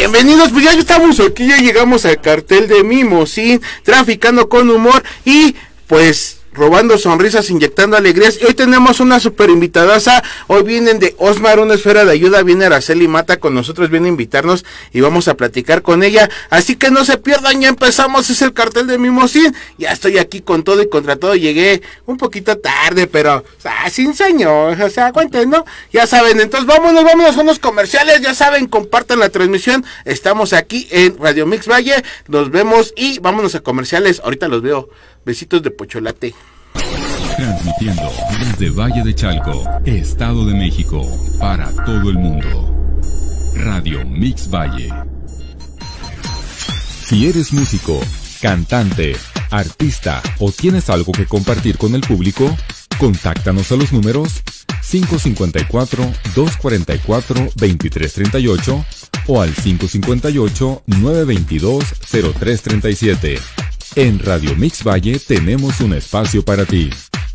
Bienvenidos, pues ya estamos aquí, ya llegamos al cartel de Mimosín, traficando con humor y pues robando sonrisas, inyectando alegrías. Y hoy tenemos una super invitadaza. Hoy vienen de Osmar, una esfera de ayuda. Viene Araceli Mata con nosotros, viene a invitarnos y vamos a platicar con ella. Así que no se pierdan, ya empezamos. Es el cartel de Mimosín. Ya estoy aquí con todo y contra todo. Llegué un poquito tarde, pero sin señor, o sea, aguanten, ¿no? Ya saben, entonces vámonos a unos comerciales. Ya saben, compartan la transmisión. Estamos aquí en Radio Mix Valle. Nos vemos y vámonos a comerciales. Ahorita los veo. Besitos de pocholate. Transmitiendo desde Valle de Chalco, Estado de México, para todo el mundo. Radio Mix Valle. Si eres músico, cantante, artista o tienes algo que compartir con el público, contáctanos a los números 554-244-2338 o al 558-922-0337. En Radio Mix Valle tenemos un espacio para ti.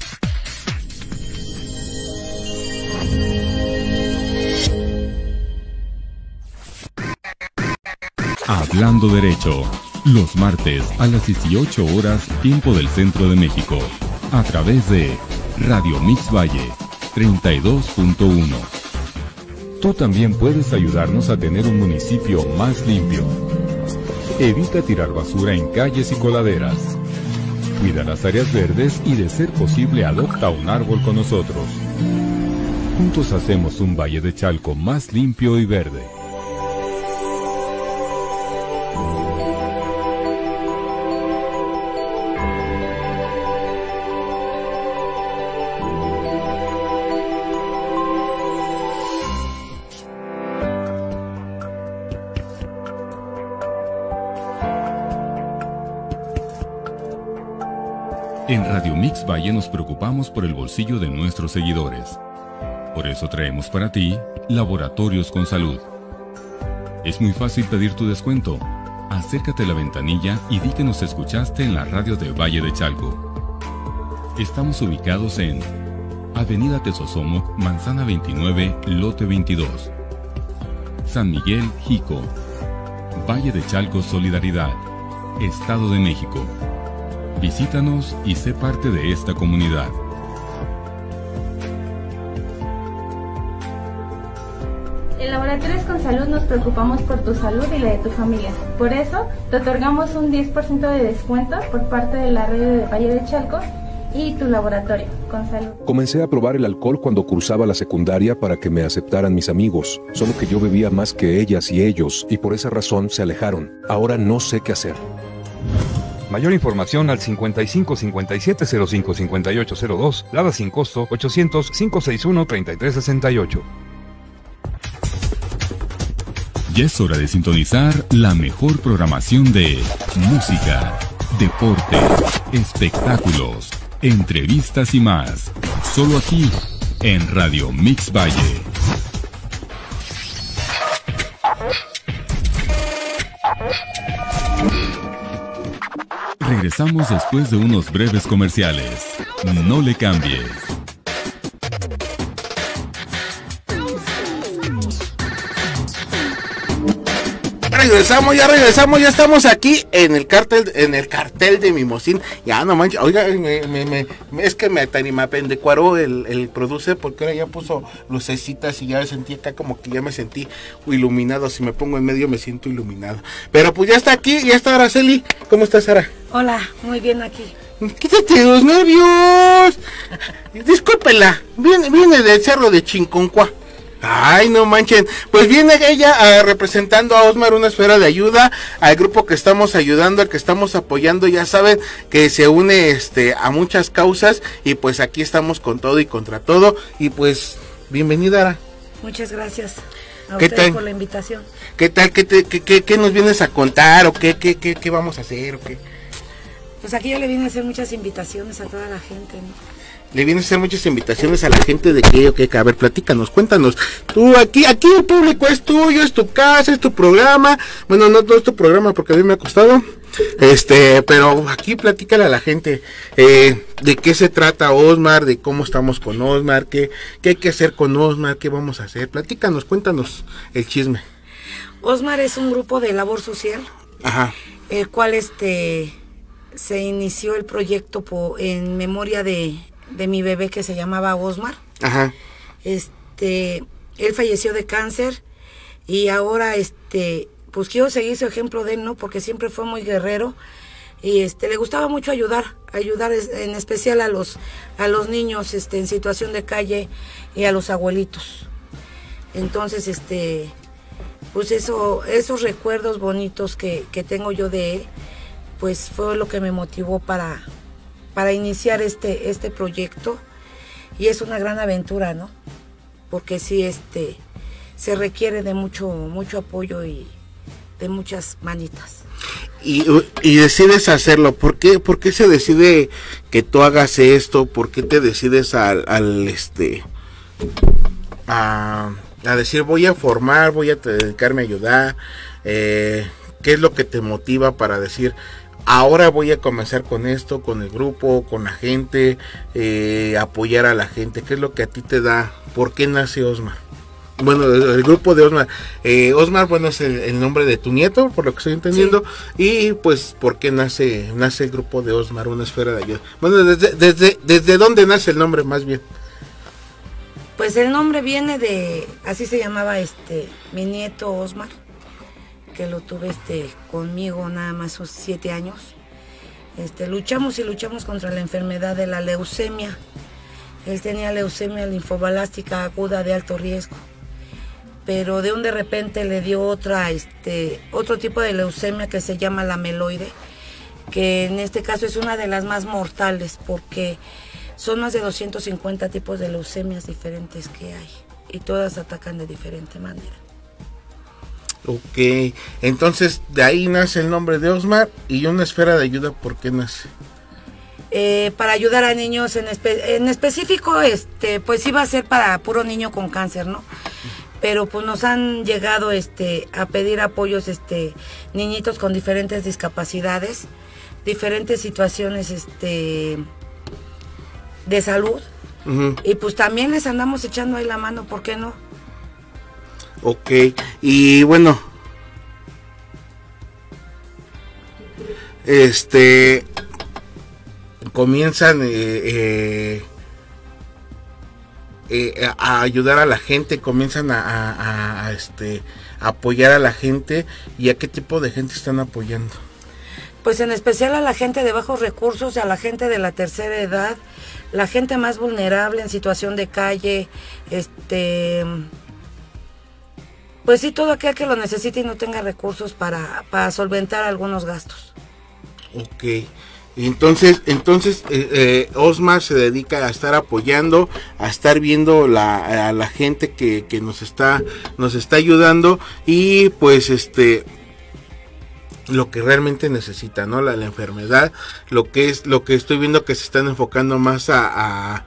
Hablando Derecho, los martes a las 18 horas, tiempo del Centro de México, a través de Radio Mix Valle 32.1. Tú también puedes ayudarnos a tener un municipio más limpio. Evita tirar basura en calles y coladeras. Cuida las áreas verdes y, de ser posible, adopta un árbol con nosotros. Juntos hacemos un Valle de Chalco más limpio y verde. En Radio Mix Valle nos preocupamos por el bolsillo de nuestros seguidores. Por eso traemos para ti Laboratorios con Salud. Es muy fácil pedir tu descuento. Acércate a la ventanilla y di que nos escuchaste en la radio de Valle de Chalco. Estamos ubicados en Avenida Tesosomoc, Manzana 29, Lote 22. San Miguel, Jico. Valle de Chalco Solidaridad, Estado de México. Visítanos y sé parte de esta comunidad. En Laboratorios con Salud nos preocupamos por tu salud y la de tu familia. Por eso, te otorgamos un 10% de descuento por parte de la red de Valle de Chalco y tu laboratorio con salud. Comencé a probar el alcohol cuando cursaba la secundaria para que me aceptaran mis amigos. Solo que yo bebía más que ellas y ellos, y por esa razón se alejaron. Ahora no sé qué hacer. Mayor información al 55 57 05 58 02, Lada sin costo 800 561 3368. Ya es hora de sintonizar la mejor programación de música, deporte, espectáculos, entrevistas y más. Solo aquí, en Radio Mix Valle. Regresamos después de unos breves comerciales. No le cambie. Ya regresamos, ya estamos aquí en el cartel de Mimosín. Ya no manches, oiga, es que me apendecuaró el producer, porque ahora ya puso lucecitas y ya sentí acá como que ya me sentí iluminado. Si me pongo en medio me siento iluminado. Pero pues ya está aquí, ya está Araceli. ¿Cómo estás, Sara? Hola, muy bien aquí. Quítate los nervios. Discúlpela, viene del cerro de Chinconcua. Ay, no manchen. Pues viene ella representando a Osmar, una esfera de ayuda, al grupo que estamos ayudando, al que estamos apoyando. Ya saben que se une a muchas causas y pues aquí estamos con todo y contra todo. Y pues, bienvenida, Ara. Muchas gracias a ¿Qué ustedes tal? por la invitación. ¿Qué tal? ¿Qué nos vienes a contar? ¿O qué vamos a hacer? ¿O qué? Pues aquí yo le vine a hacer muchas invitaciones a toda la gente, ¿no? Le vienes a hacer muchas invitaciones a la gente de que, a ver, platícanos, cuéntanos. Tú, aquí el público es tuyo, es tu casa, es tu programa. Bueno, no es tu programa porque a mí me ha costado. Pero aquí platícale a la gente de qué se trata Osmar, de cómo estamos con Osmar, qué hay que hacer con Osmar, qué vamos a hacer. Platícanos, cuéntanos el chisme. Osmar es un grupo de labor social, Ajá. el cual se inició el proyecto en memoria de mi bebé que se llamaba Osmar. Ajá. Él falleció de cáncer y ahora pues quiero seguir su ejemplo de él, ¿no? Porque siempre fue muy guerrero y le gustaba mucho ayudar en especial a los niños en situación de calle y a los abuelitos. Entonces pues esos recuerdos bonitos que tengo yo de él, pues fue lo que me motivó para iniciar este proyecto, y es una gran aventura, ¿no? Porque sí, se requiere de mucho apoyo y de muchas manitas. Y decides hacerlo. ¿Por qué se decide que tú hagas esto? ¿Por qué te decides a decir voy a formar, voy a dedicarme a ayudar? ¿Qué es lo que te motiva para decir ahora voy a comenzar con esto, con el grupo, con la gente, apoyar a la gente? ¿Qué es lo que a ti te da? ¿Por qué nace Osmar? Bueno, el grupo de Osmar. Osmar, bueno, es el nombre de tu nieto, por lo que estoy entendiendo. Sí. Y pues, ¿por qué nace el grupo de Osmar, una esfera de ayuda? Bueno, ¿desde dónde nace el nombre, más bien? Pues el nombre viene así se llamaba mi nieto Osmar, que lo tuve conmigo nada más sus 7 años. Luchamos contra la enfermedad de la leucemia. Él tenía leucemia linfoblástica aguda de alto riesgo, pero de repente le dio otro tipo de leucemia que se llama la meloide, que en este caso es una de las más mortales, porque son más de 250 tipos de leucemias diferentes que hay, y todas atacan de diferente manera. Ok, entonces de ahí nace el nombre de Osmar. Y una esfera de ayuda, ¿por qué nace? Para ayudar a niños en específico, pues iba a ser para puro niño con cáncer, ¿no? Pero pues nos han llegado a pedir apoyos niñitos con diferentes discapacidades, diferentes situaciones de salud. Uh-huh. Y pues también les andamos echando ahí la mano, ¿por qué no? Ok, y bueno, comienzan a ayudar a la gente, comienzan a apoyar a la gente. ¿Y a qué tipo de gente están apoyando? Pues en especial a la gente de bajos recursos, a la gente de la tercera edad, la gente más vulnerable en situación de calle, pues sí, todo aquel que lo necesite y no tenga recursos para solventar algunos gastos. Ok, entonces Osmar se dedica a estar apoyando, a estar viendo a la gente que nos está ayudando, y pues lo que realmente necesita, ¿no? La enfermedad, lo que estoy viendo que se están enfocando más a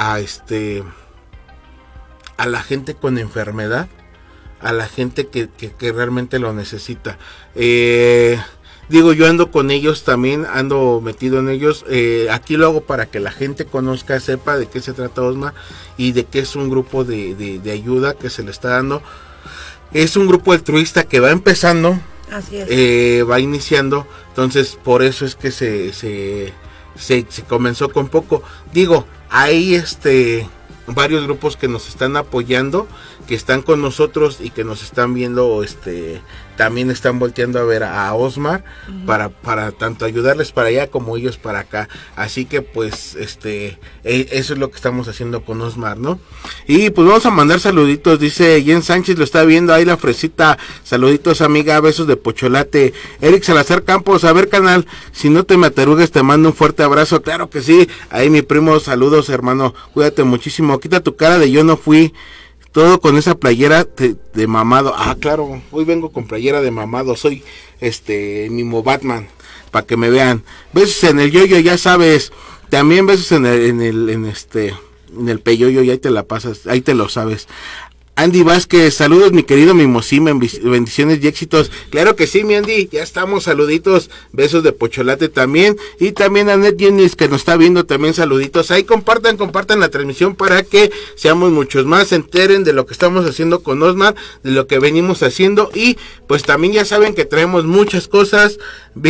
la gente con enfermedad, a la gente que realmente lo necesita. Digo, yo ando con ellos también, ando metido en ellos. Aquí lo hago para que la gente conozca, sepa de qué se trata Osmar y de qué es un grupo de ayuda que se le está dando. Es un grupo altruista que va empezando. Así es. Va iniciando, entonces por eso es que se comenzó con poco. Digo, hay varios grupos que nos están apoyando, que están con nosotros y que nos están viendo, también están volteando a ver a Osmar, uh-huh, para tanto ayudarles para allá como ellos para acá. Así que pues eso es lo que estamos haciendo con Osmar, ¿no? Y pues vamos a mandar saluditos. Dice Jen Sánchez, lo está viendo ahí la fresita, saluditos amiga, besos de pocholate. Eric Salazar Campos, a ver canal, si no te me atarugues te mando un fuerte abrazo. Claro que sí, ahí mi primo, saludos hermano, cuídate muchísimo, quita tu cara de yo no fui. Todo con esa playera de mamado. Ah, claro, hoy vengo con playera de mamado. Soy Mimo Batman, para que me vean. Besos en el yoyo, ya sabes. También besos en el peyoyo, y ahí te la pasas, ahí te lo sabes. Andy Vázquez, saludos mi querido Mimosima, bendiciones y éxitos. Claro que sí, mi Andy, ya estamos, saluditos, besos de pocholate también. Y también a Net Jenis que nos está viendo, también saluditos. Ahí compartan la transmisión para que seamos muchos más, se enteren de lo que estamos haciendo con Osmar, de lo que venimos haciendo. Y pues también ya saben que traemos muchas cosas,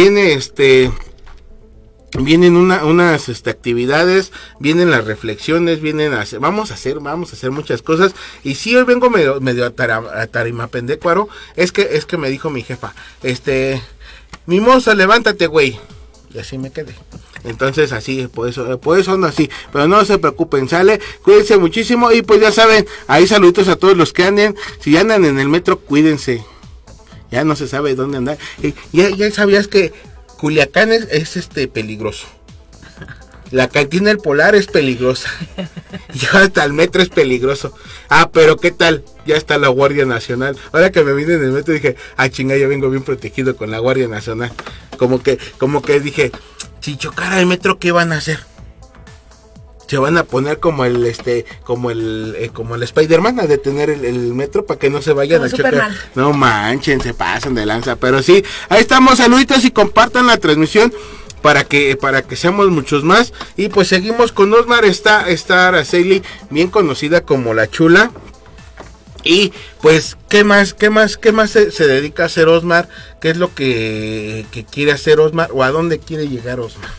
vienen unas actividades, vienen las reflexiones, vamos a hacer muchas cosas. Y si hoy vengo medio a tarimapendecuaro, es que me dijo mi jefa, Mimosa, levántate, güey. Y así me quedé. Entonces así, por eso ando así. Pero no se preocupen, sale, cuídense muchísimo. Y pues ya saben, ahí saluditos a todos los que anden. Si andan en el metro, cuídense. Ya no se sabe dónde andar. Ya sabías que Culiacán es peligroso. La cantina El Polar es peligrosa. Ya hasta el metro es peligroso. Ah, pero ¿qué tal? Ya está la Guardia Nacional. Ahora que me vine en el metro dije, chinga, yo vengo bien protegido con la Guardia Nacional. Como que dije, si chocara el metro, ¿qué van a hacer? Se van a poner como el Spider-Man a detener el metro para que no se vayan a chocar. No manchen, se pasan de lanza. Pero sí, ahí estamos, saluditos y compartan la transmisión para que seamos muchos más. Y pues seguimos con Osmar, está Araceli, bien conocida como La Chula. Y pues, ¿qué más se dedica a hacer Osmar? ¿Qué es lo que quiere hacer Osmar? ¿O a dónde quiere llegar Osmar?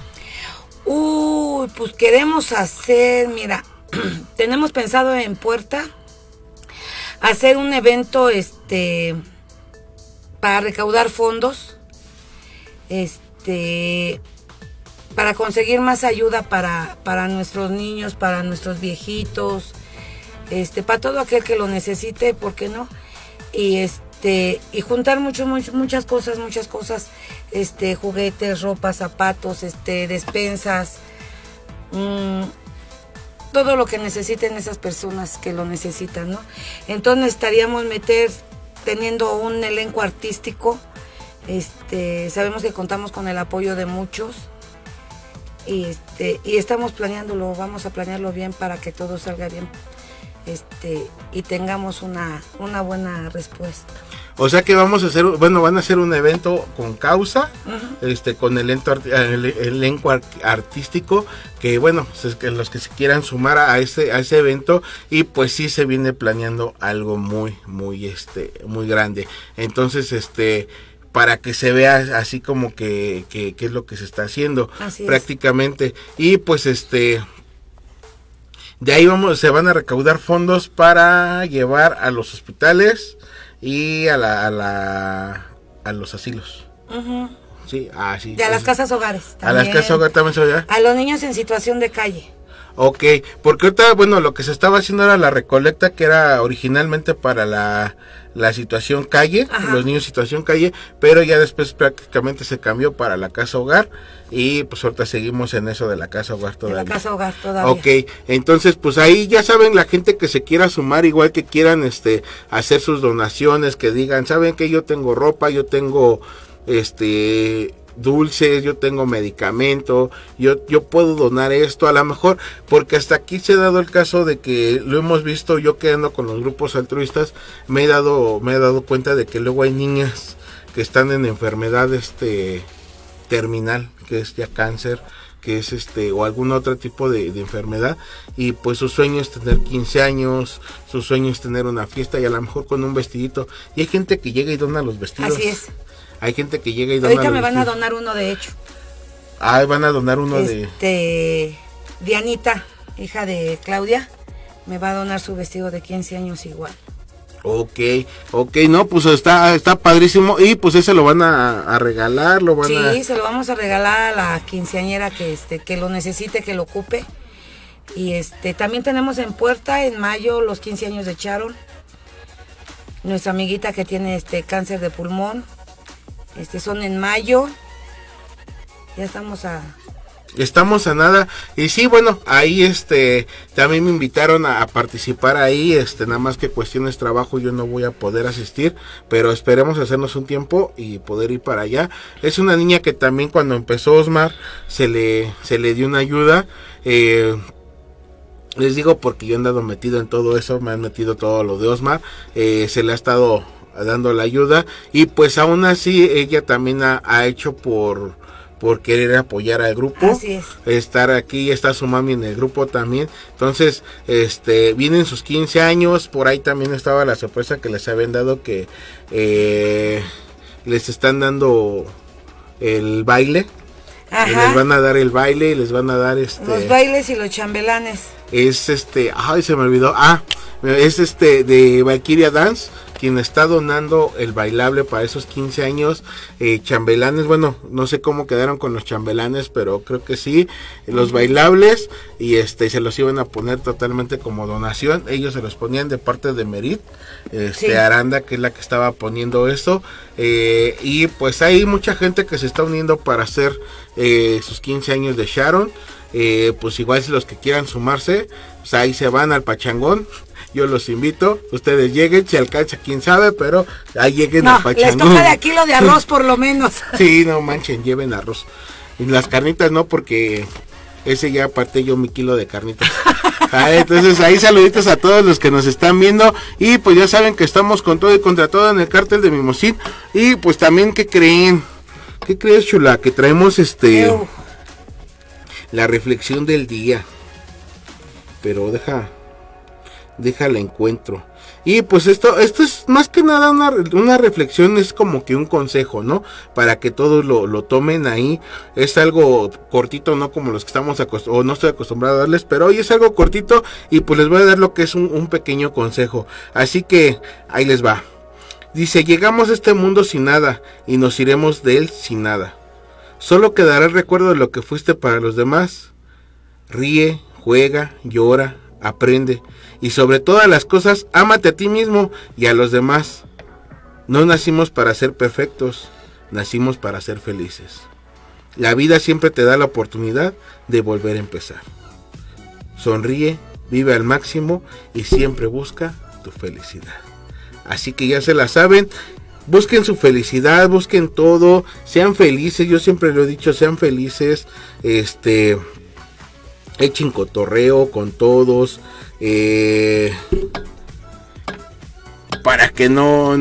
Pues queremos hacer, mira, tenemos pensado en Puerta hacer un evento para recaudar fondos, para conseguir más ayuda para nuestros niños, para nuestros viejitos, para todo aquel que lo necesite, ¿por qué no? Y juntar muchas cosas, juguetes, ropa, zapatos, despensas, todo lo que necesiten esas personas que lo necesitan, ¿no? Entonces estaríamos teniendo un elenco artístico, sabemos que contamos con el apoyo de muchos y estamos planeándolo, vamos a planearlo bien para que todo salga bien. Y tengamos una buena respuesta. O sea que van a hacer un evento con causa, con el elenco artístico, que bueno, pues que los que se quieran sumar a ese evento, y pues sí se viene planeando algo muy grande. Entonces, para que se vea así como que es lo que se está haciendo prácticamente. Y pues de ahí se van a recaudar fondos para llevar a los hospitales y a los asilos. Sí, sí. Y a las casas hogares también. A las casas hogares también se va. A los niños en situación de calle. Ok, porque ahorita, lo que se estaba haciendo era la recolecta, que era originalmente para la situación calle, los niños en situación calle, pero ya después prácticamente se cambió para la casa hogar, y pues ahorita seguimos en eso de la casa hogar todavía. De la casa hogar todavía. Ok, entonces pues ahí ya saben, la gente que se quiera sumar, igual que quieran hacer sus donaciones, que digan, saben que yo tengo ropa, yo tengo dulces, yo tengo medicamento, yo puedo donar esto, a lo mejor, porque hasta aquí se ha dado el caso de que lo hemos visto, yo que ando con los grupos altruistas, me he dado cuenta de que luego hay niñas que están en enfermedad terminal, que es ya cáncer, que es o algún otro tipo de enfermedad, y pues su sueño es tener 15 años, su sueño es tener una fiesta, y a lo mejor con un vestidito, y hay gente que llega y dona los vestidos. Así es. Hay gente que llega y dona. Ahorita me van a donar uno, de hecho. Van a donar uno de Dianita, hija de Claudia, me va a donar su vestido de 15 años igual. Ok, no, pues está padrísimo, y pues ese lo van a regalar, Sí, se lo vamos a regalar a la quinceañera que lo necesite, que lo ocupe. Y también tenemos en Puerta, en mayo, los 15 años de Charon, nuestra amiguita que tiene cáncer de pulmón. Son en mayo. Ya estamos a nada. Y sí, bueno, ahí también me invitaron a participar ahí, nada más que cuestiones trabajo yo no voy a poder asistir, pero esperemos hacernos un tiempo y poder ir para allá. Es una niña que también cuando empezó Osmar se le dio una ayuda, Les digo porque yo he andado metido en todo eso, me han metido todo lo de Osmar, se le ha estado dando la ayuda y pues aún así ella también ha hecho por querer apoyar al grupo. Así es. Estar aquí, está su mami en el grupo también. Entonces, vienen sus 15 años, por ahí también estaba la sorpresa que les habían dado que les están dando el baile. Ajá. Les van a dar el baile, les van a dar los bailes y los chambelanes. Es ay, se me olvidó. Es de Valkyria Dance, quien está donando el bailable para esos 15 años. Chambelanes, bueno, no sé cómo quedaron con los chambelanes, pero creo que sí. Los bailables, y se los iban a poner totalmente como donación. Ellos se los ponían de parte de Merit, Sí. Aranda, que es la que estaba poniendo eso. Y pues hay mucha gente que se está uniendo para hacer sus 15 años de Sharon. Pues igual si los que quieran sumarse, pues ahí se van al pachangón. Yo los invito, ustedes lleguen, si alcanza quién sabe, pero ahí lleguen al pachangón. Les toca de aquí lo de arroz por lo menos. Sí, no manchen, lleven arroz. Y las carnitas no, porque ese ya aparté yo mi kilo de carnitas. Entonces ahí saluditos a todos los que nos están viendo. Y pues ya saben que estamos con todo y contra todo en el cártel de Mimosín. Y pues también, ¿qué creen? ¿Qué crees, chula? Que traemos la reflexión del día. Pero déjala encuentro. Y pues esto es más que nada una reflexión, es como que un consejo, ¿no? Para que todos lo tomen ahí. Es algo cortito, no como los que estamos o no estoy acostumbrado a darles, pero hoy es algo cortito y pues les voy a dar lo que es un pequeño consejo. Así que ahí les va. Dice: llegamos a este mundo sin nada y nos iremos de él sin nada. Solo quedará el recuerdo de lo que fuiste para los demás. Ríe, juega, llora, aprende. Y sobre todas las cosas, ámate a ti mismo y a los demás. No nacimos para ser perfectos, nacimos para ser felices. La vida siempre te da la oportunidad de volver a empezar. Sonríe, vive al máximo y siempre busca tu felicidad. Así que ya se la saben, busquen su felicidad, busquen todo, sean felices, yo siempre lo he dicho, sean felices, echen cotorreo con todos, para que no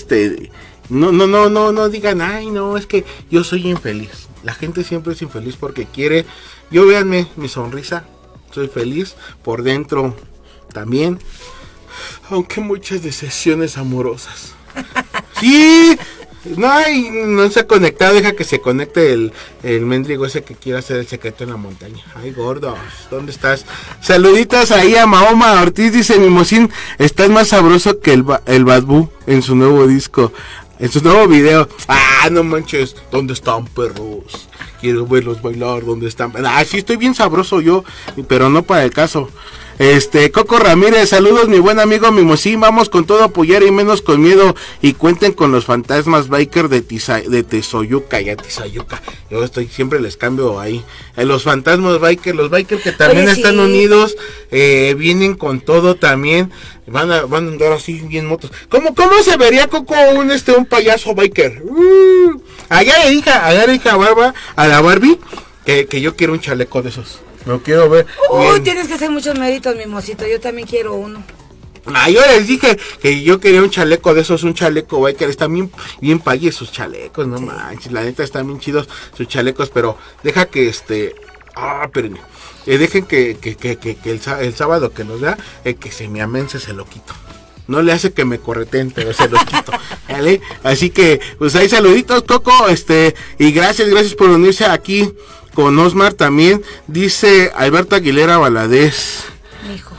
digan, ay, no, es que yo soy infeliz. La gente siempre es infeliz porque quiere. Yo, véanme mi sonrisa, soy feliz por dentro también, aunque muchas decepciones amorosas. Sí, no se ha conectado, deja que se conecte el mendigo ese que quiere hacer el secreto en la montaña. Ay, gordos, ¿dónde estás? Saluditos ahí a Mahoma Ortiz, dice: Mimosín, estás más sabroso que el Badbu en su nuevo disco, en su nuevo video. No manches, ¿dónde están, perros? Quiero verlos bailar, ¿dónde están? Sí, estoy bien sabroso yo, pero no para el caso. Coco Ramírez, saludos mi buen amigo Mimosín, vamos con todo, apoyar y menos con miedo, y cuenten con los fantasmas biker de Tezoyuca, ya Tizayuca, yo siempre les cambio ahí, los fantasmas biker, los bikers que también están unidos, vienen con todo también, van a andar así bien motos. ¿Cómo se vería, Coco, un payaso biker? Allá le dije a la Barbie que yo quiero un chaleco de esos. Lo quiero ver. Tienes que hacer muchos méritos, Mimosito. Yo también quiero uno. Yo les dije que yo quería un chaleco de esos, un chaleco biker. Están bien payes sus chalecos, no manches. La neta están bien chidos sus chalecos, pero deja que espérenme. Dejen que el sábado que nos vea, que se me amense, se lo quito. No le hace que me correten, pero se los quito, ¿vale? Así que, pues ahí saluditos, Coco, y gracias por unirse aquí con Osmar también. Dice Alberto Aguilera Valadez. Hijo.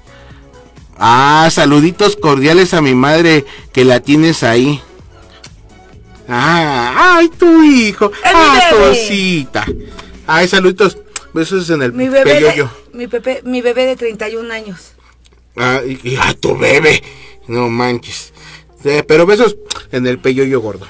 Saluditos cordiales a mi madre, que la tienes ahí. Ay, tu hijo. Cosita. Saluditos. Besos en el peyoyo. Mi bebé de 31 años. Y a tu bebé. No manches. Pero besos en el peyoyo gordo.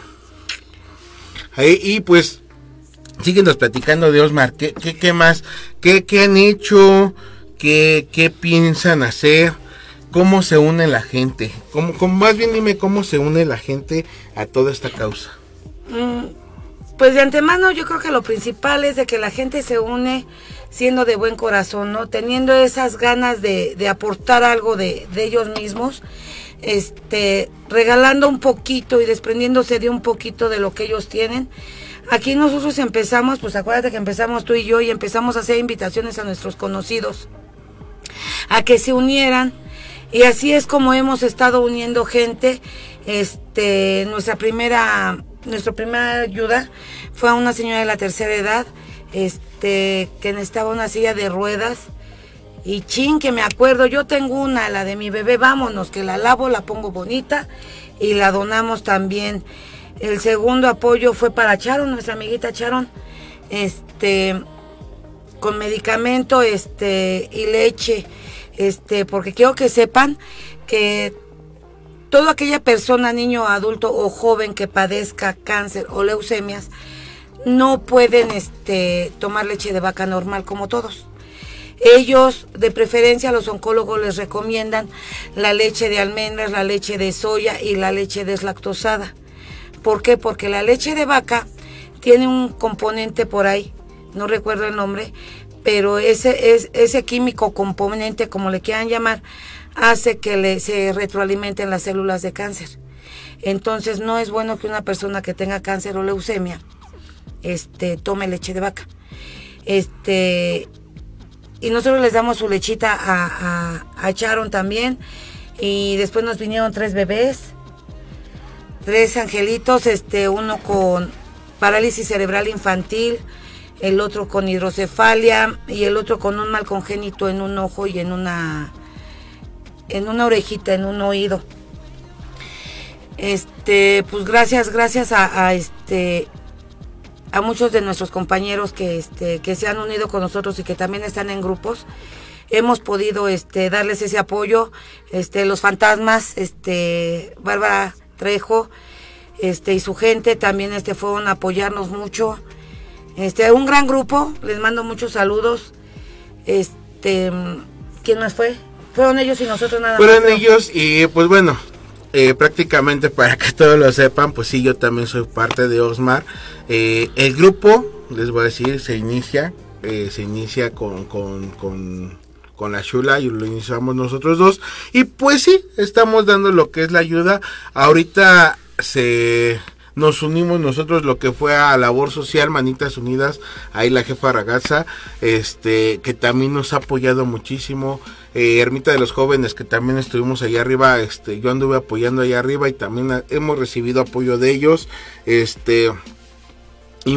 Y pues síguenos platicando de Osmar. ¿Qué más? ¿Qué han hecho? ¿Qué piensan hacer? ¿Cómo se une la gente? Más bien dime cómo se une la gente a toda esta causa. Pues de antemano yo creo que lo principal es de que la gente se une siendo de buen corazón, ¿no? Teniendo esas ganas de aportar algo de ellos mismos, regalando un poquito y desprendiéndose de un poquito de lo que ellos tienen. Aquí nosotros empezamos, pues acuérdate que empezamos tú y yo y empezamos a hacer invitaciones a nuestros conocidos a que se unieran, y así es como hemos estado uniendo gente. Nuestra primera ayuda fue a una señora de la tercera edad, que necesitaba una silla de ruedas, y que me acuerdo, yo tengo una, la de mi bebé, vámonos, que la lavo, la pongo bonita y la donamos también. El segundo apoyo fue para Charon, nuestra amiguita Charon, con medicamento, y leche, porque quiero que sepan que toda aquella persona, niño, adulto o joven que padezca cáncer o leucemias, no pueden tomar leche de vaca normal como todos. Ellos, de preferencia, los oncólogos les recomiendan la leche de almendras, la leche de soya y la leche deslactosada. ¿Por qué? Porque la leche de vaca tiene un componente por ahí, no recuerdo el nombre, pero ese químico componente, como le quieran llamar, hace que se retroalimenten las células de cáncer. Entonces no es bueno que una persona que tenga cáncer o leucemia tome leche de vaca. Y nosotros les damos su lechita a Charon también, y después nos vinieron 3 bebés, 3 angelitos, uno con parálisis cerebral infantil, el otro con hidrocefalia y el otro con un mal congénito en un ojo y en una orejita, en un oído. Pues gracias a muchos de nuestros compañeros que se han unido con nosotros y que también están en grupos, hemos podido darles ese apoyo. Los fantasmas, Bárbara Trejo, y su gente también fueron a apoyarnos mucho. Un gran grupo, les mando muchos saludos. ¿Quién más fue? Fueron ellos y nosotros nada más. Fueron ellos y pues bueno, prácticamente para que todos lo sepan, pues sí, yo también soy parte de Osmar. El grupo, les voy a decir, se inicia con la Shula, y lo iniciamos nosotros dos, y pues sí, estamos dando lo que es la ayuda. Ahorita nos unimos nosotros lo que fue a labor social, Manitas Unidas, ahí la jefa Ragazza, que también nos ha apoyado muchísimo. Ermita de los Jóvenes, que también estuvimos allá arriba, yo anduve apoyando allá arriba y también hemos recibido apoyo de ellos, y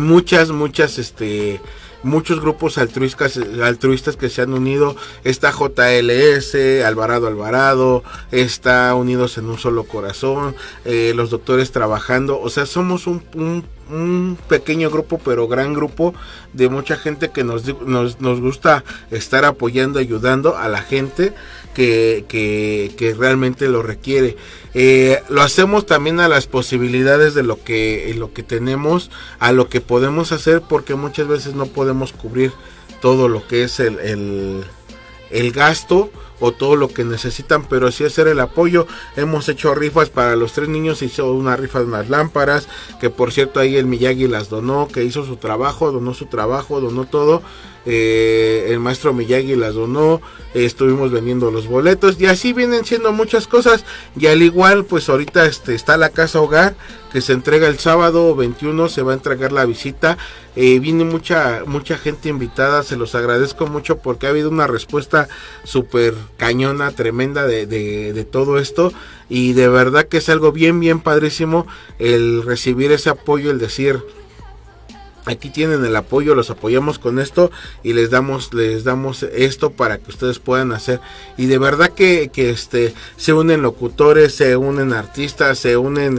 muchos grupos altruistas que se han unido. Está JLS, Alvarado, está Unidos en un Solo Corazón, los doctores trabajando. O sea, somos un pequeño grupo, pero gran grupo de mucha gente que nos gusta estar apoyando, ayudando a la gente que realmente lo requiere. Lo hacemos también a las posibilidades de lo que tenemos, a lo que podemos hacer, porque muchas veces no podemos cubrir todo lo que es el gasto o todo lo que necesitan, pero sí hacer el apoyo. Hemos hecho rifas para los 3 niños, hizo una rifa de unas lámparas, que por cierto ahí el Miyagi las donó, que hizo su trabajo, donó todo. El maestro Miyagi las donó, estuvimos vendiendo los boletos, y así vienen siendo muchas cosas. Y al igual, pues ahorita está la casa hogar, que se entrega el sábado 21, se va a entregar la visita. Viene mucha gente invitada, se los agradezco mucho porque ha habido una respuesta súper cañona, tremenda de todo esto, y de verdad que es algo bien padrísimo el recibir ese apoyo, el decir: aquí tienen el apoyo, los apoyamos con esto y les damos esto para que ustedes puedan hacer. Y de verdad que se unen locutores, se unen artistas, se unen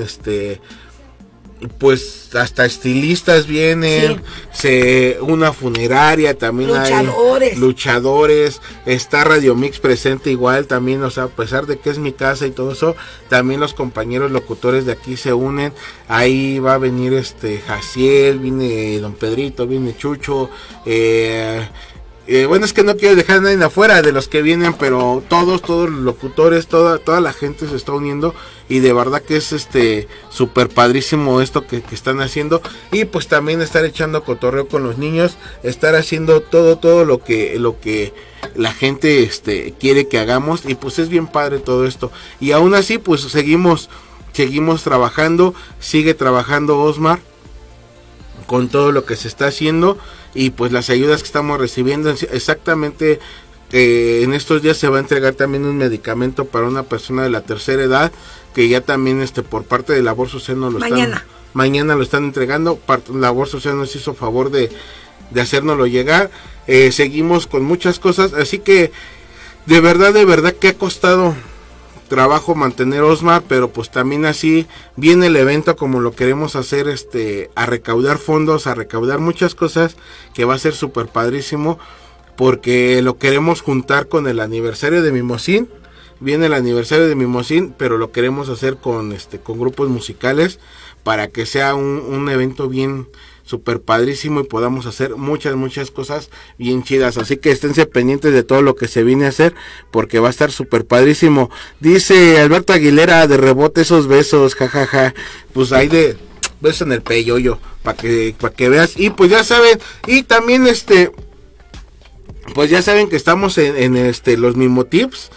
pues hasta estilistas vienen, sí. Una funeraria también, hay luchadores, está Radio Mix presente igual también, o sea, a pesar de que es mi casa y todo eso, también los compañeros locutores de aquí se unen. Ahí va a venir Jaciel, viene Don Pedrito, viene Chucho, bueno, es que no quiero dejar a nadie afuera de los que vienen, pero todos los locutores, toda la gente se está uniendo y de verdad que es súper padrísimo esto que están haciendo. Y pues también estar echando cotorreo con los niños, estar haciendo todo lo que la gente quiere que hagamos, y pues es bien padre todo esto. Y aún así pues seguimos trabajando, sigue trabajando Osmar con todo lo que se está haciendo. Y pues las ayudas que estamos recibiendo, exactamente, en estos días se va a entregar también un medicamento para una persona de la tercera edad, que ya también por parte de Labor Social mañana lo están entregando. Labor Social nos hizo favor de hacérnoslo llegar. Seguimos con muchas cosas, así que de verdad que ha costado trabajo mantener Osmar, pero pues también así viene el evento como lo queremos hacer, a recaudar fondos, a recaudar muchas cosas, que va a ser súper padrísimo, porque lo queremos juntar con el aniversario de Mimosín. Viene el aniversario de Mimosín, pero lo queremos hacer con grupos musicales, para que sea un evento bien súper padrísimo y podamos hacer muchas cosas bien chidas. Así que esténse pendientes de todo lo que se viene a hacer, porque va a estar súper padrísimo. Dice Alberto Aguilera, de rebote esos besos, jajaja. Pues hay de besos en el peyoyo, para que veas. Y pues ya saben, y también pues ya saben que estamos en los Mimotips,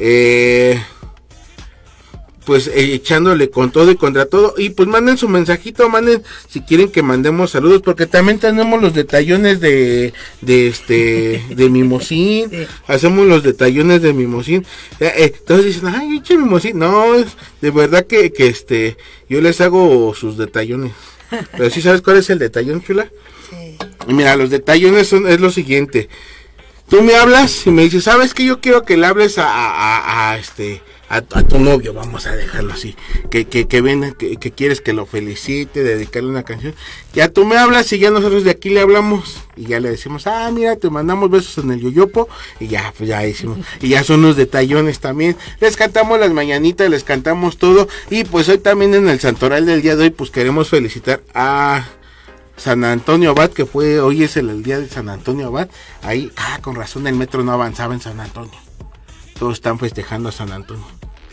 pues echándole con todo y contra todo. Y pues manden su mensajito, manden si quieren que mandemos saludos, porque también tenemos los detallones de Mimosín. Sí. Hacemos los detallones de Mimosín. Entonces dicen, ay, eche Mimosín. No, es de verdad que yo les hago sus detallones. Pero ¿sí sabes cuál es el detallón, chula? Sí. Y mira, los detallones es lo siguiente. Tú me hablas y me dices, ¿sabes qué? Yo quiero que le hables a tu novio, vamos a dejarlo así, que venga, que quieres que lo felicite, dedicarle una canción. Ya tú me hablas y ya nosotros de aquí le hablamos y ya le decimos, mira, te mandamos besos en el yoyopo, y ya, pues ya hicimos. Y ya son los detallones también. Les cantamos las mañanitas, les cantamos todo. Y pues hoy también en el santoral del día de hoy, pues queremos felicitar a San Antonio Abad, que hoy es el día de San Antonio Abad. Ahí, con razón el metro no avanzaba en San Antonio. Todos están festejando a San Antonio.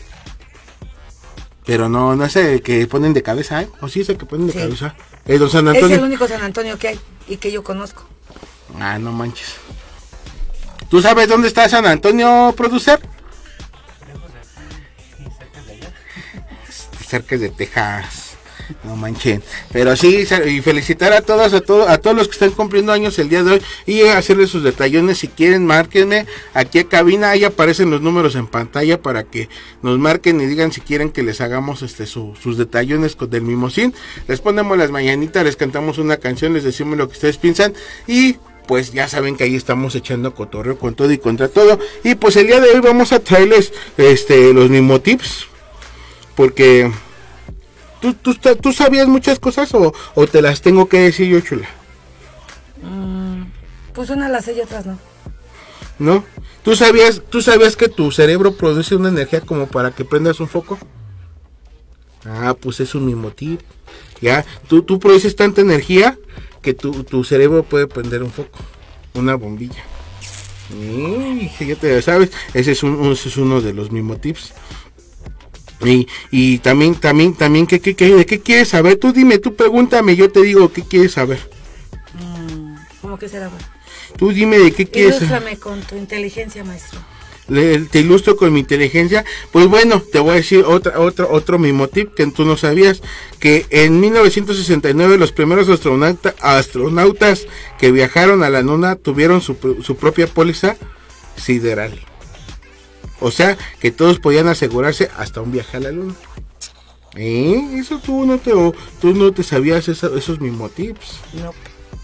Pero no es el que ponen de cabeza, ¿eh? ¿O sí es el que ponen de cabeza? Don San Antonio. Es el único San Antonio que hay y que yo conozco. No manches. ¿Tú sabes dónde está San Antonio, producer? Cerca de Texas. No manchen, pero sí, y felicitar a todos los que están cumpliendo años el día de hoy, y hacerles sus detallones. Si quieren, márquenme aquí a cabina, ahí aparecen los números en pantalla para que nos marquen y digan si quieren que les hagamos sus detallones del Mimosín. Les ponemos las mañanitas, les cantamos una canción, les decimos lo que ustedes piensan, y pues ya saben que ahí estamos echando cotorreo con todo y contra todo. Y pues el día de hoy vamos a traerles los Mimotips, porque ¿Tú sabías muchas cosas o te las tengo que decir yo, chula? Pues una las sé y otras no. ¿No? ¿Tú sabías que tu cerebro produce una energía como para que prendas un foco? Pues es un Mimotip. Ya, tú produces tanta energía que tu cerebro puede prender un foco, una bombilla. Ya te sabes, ese es uno de los Mimotips. Y también, ¿de qué quieres saber? Tú dime, tú pregúntame, yo te digo qué quieres saber. ¿Cómo que será? Tú dime de qué quieres saber. Ilústrame con tu inteligencia, maestro. Te ilustro con mi inteligencia. Pues bueno, te voy a decir otro Mimotip que tú no sabías, que en 1969 los primeros astronautas que viajaron a la luna tuvieron su propia póliza sideral. O sea, que todos podían asegurarse hasta un viaje a la luna. Eso tú no te sabías esos Mimotips. No.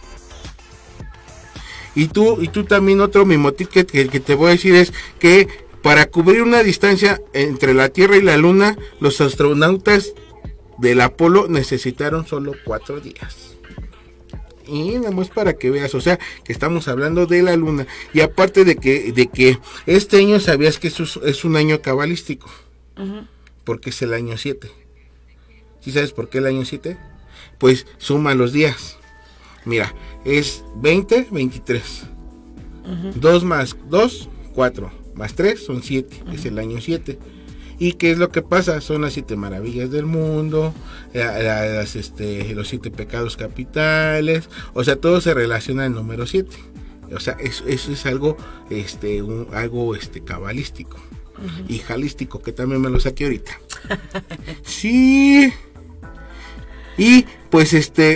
Y tú también otro Mimotip que te voy a decir es que para cubrir una distancia entre la Tierra y la Luna, los astronautas del Apolo necesitaron solo 4 días. Y nada más para que veas, o sea, que estamos hablando de la luna. Y aparte de que este año, sabías que es un año cabalístico. Porque es el año 7. ¿Sí sabes por qué el año 7? Pues suma los días. Mira, es 20, 23. 2 más 2, 4, más 3 son 7, es el año 7. ¿Y qué es lo que pasa? Son las 7 maravillas del mundo, los 7 pecados capitales, o sea, todo se relaciona al número 7. O sea, eso es algo, algo cabalístico y jalístico, que también me lo saqué ahorita. Sí. Y pues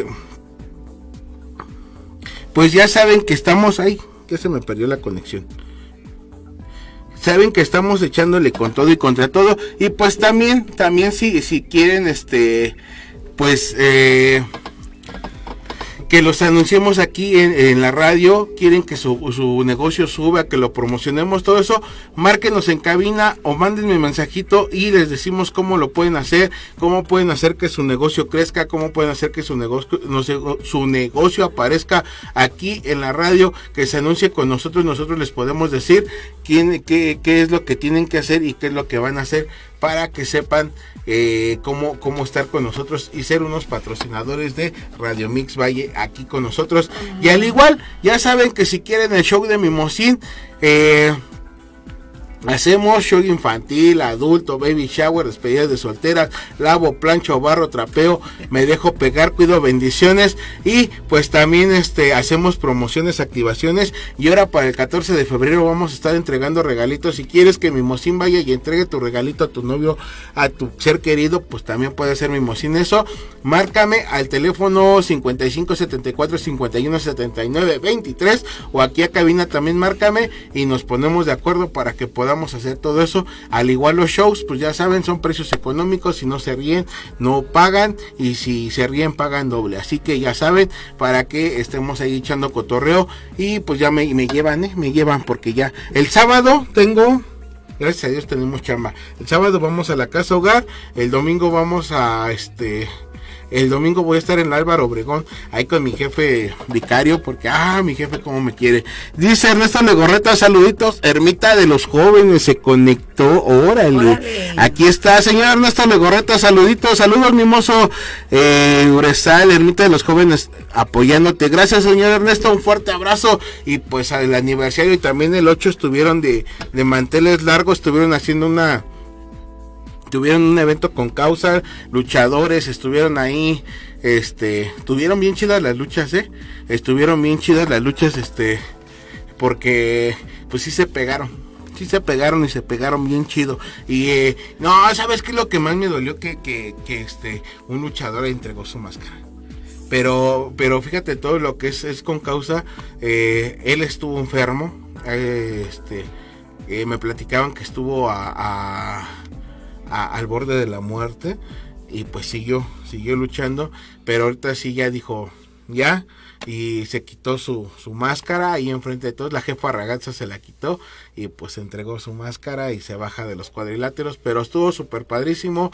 pues ya saben que estamos ahí, que se me perdió la conexión. Saben que estamos echándole con todo y contra todo. Y pues también si quieren, pues que los anunciemos aquí en la radio, quieren que su negocio suba, que lo promocionemos, todo eso, márquenos en cabina o mándenme un mensajito y les decimos cómo lo pueden hacer, cómo pueden hacer que su negocio crezca, cómo pueden hacer que su negocio aparezca aquí en la radio, que se anuncie con nosotros. Nosotros les podemos decir qué es lo que tienen que hacer y qué es lo que van a hacer, para que sepan cómo estar con nosotros y ser unos patrocinadores de Radio Mix Valle aquí con nosotros. Y al igual, ya saben que si quieren el show de Mimosín, hacemos show infantil, adulto, baby shower, despedidas de solteras, lavo, plancho, barro, trapeo, me dejo pegar, cuido, bendiciones. Y pues también hacemos promociones, activaciones. Y ahora para el 14 de febrero vamos a estar entregando regalitos. Si quieres que Mimosín vaya y entregue tu regalito a tu novio, a tu ser querido, pues también puede ser Mimosín eso. Márcame al teléfono 55 74 51 79 23 o aquí a cabina también márcame y nos ponemos de acuerdo para que podamos hacer todo eso. Al igual los shows, pues ya saben, son precios económicos. Si no se ríen, no pagan, y si se ríen, pagan doble. Así que ya saben, para que estemos ahí echando cotorreo. Y pues ya me llevan porque ya el sábado tengo, gracias a Dios tenemos chamba. El sábado vamos a la casa hogar, el domingo vamos a el domingo voy a estar en Álvaro Obregón, ahí con mi jefe vicario, porque, mi jefe cómo me quiere. Dice Ernesto Legorreta, saluditos, Ermita de los Jóvenes se conectó, órale. Aquí está, señor Ernesto Legorreta, saluditos, saludos mimoso, Uresal, Ermita de los Jóvenes, apoyándote. Gracias, señor Ernesto, un fuerte abrazo. Y pues al aniversario y también el 8 estuvieron de manteles largos, estuvieron haciendo tuvieron un evento con causa, luchadores estuvieron ahí, estuvieron bien chidas las luchas, estuvieron bien chidas las luchas, porque pues sí se pegaron y se pegaron bien chido. Y no, ¿sabes qué es lo que más me dolió? Que un luchador entregó su máscara. Pero fíjate, todo lo que es con causa, él estuvo enfermo, me platicaban que estuvo al borde de la muerte y pues siguió luchando, pero ahorita sí ya dijo ya, y se quitó su máscara ahí enfrente de todos. La jefa Ragazza se la quitó y pues entregó su máscara y se baja de los cuadriláteros, pero estuvo súper padrísimo.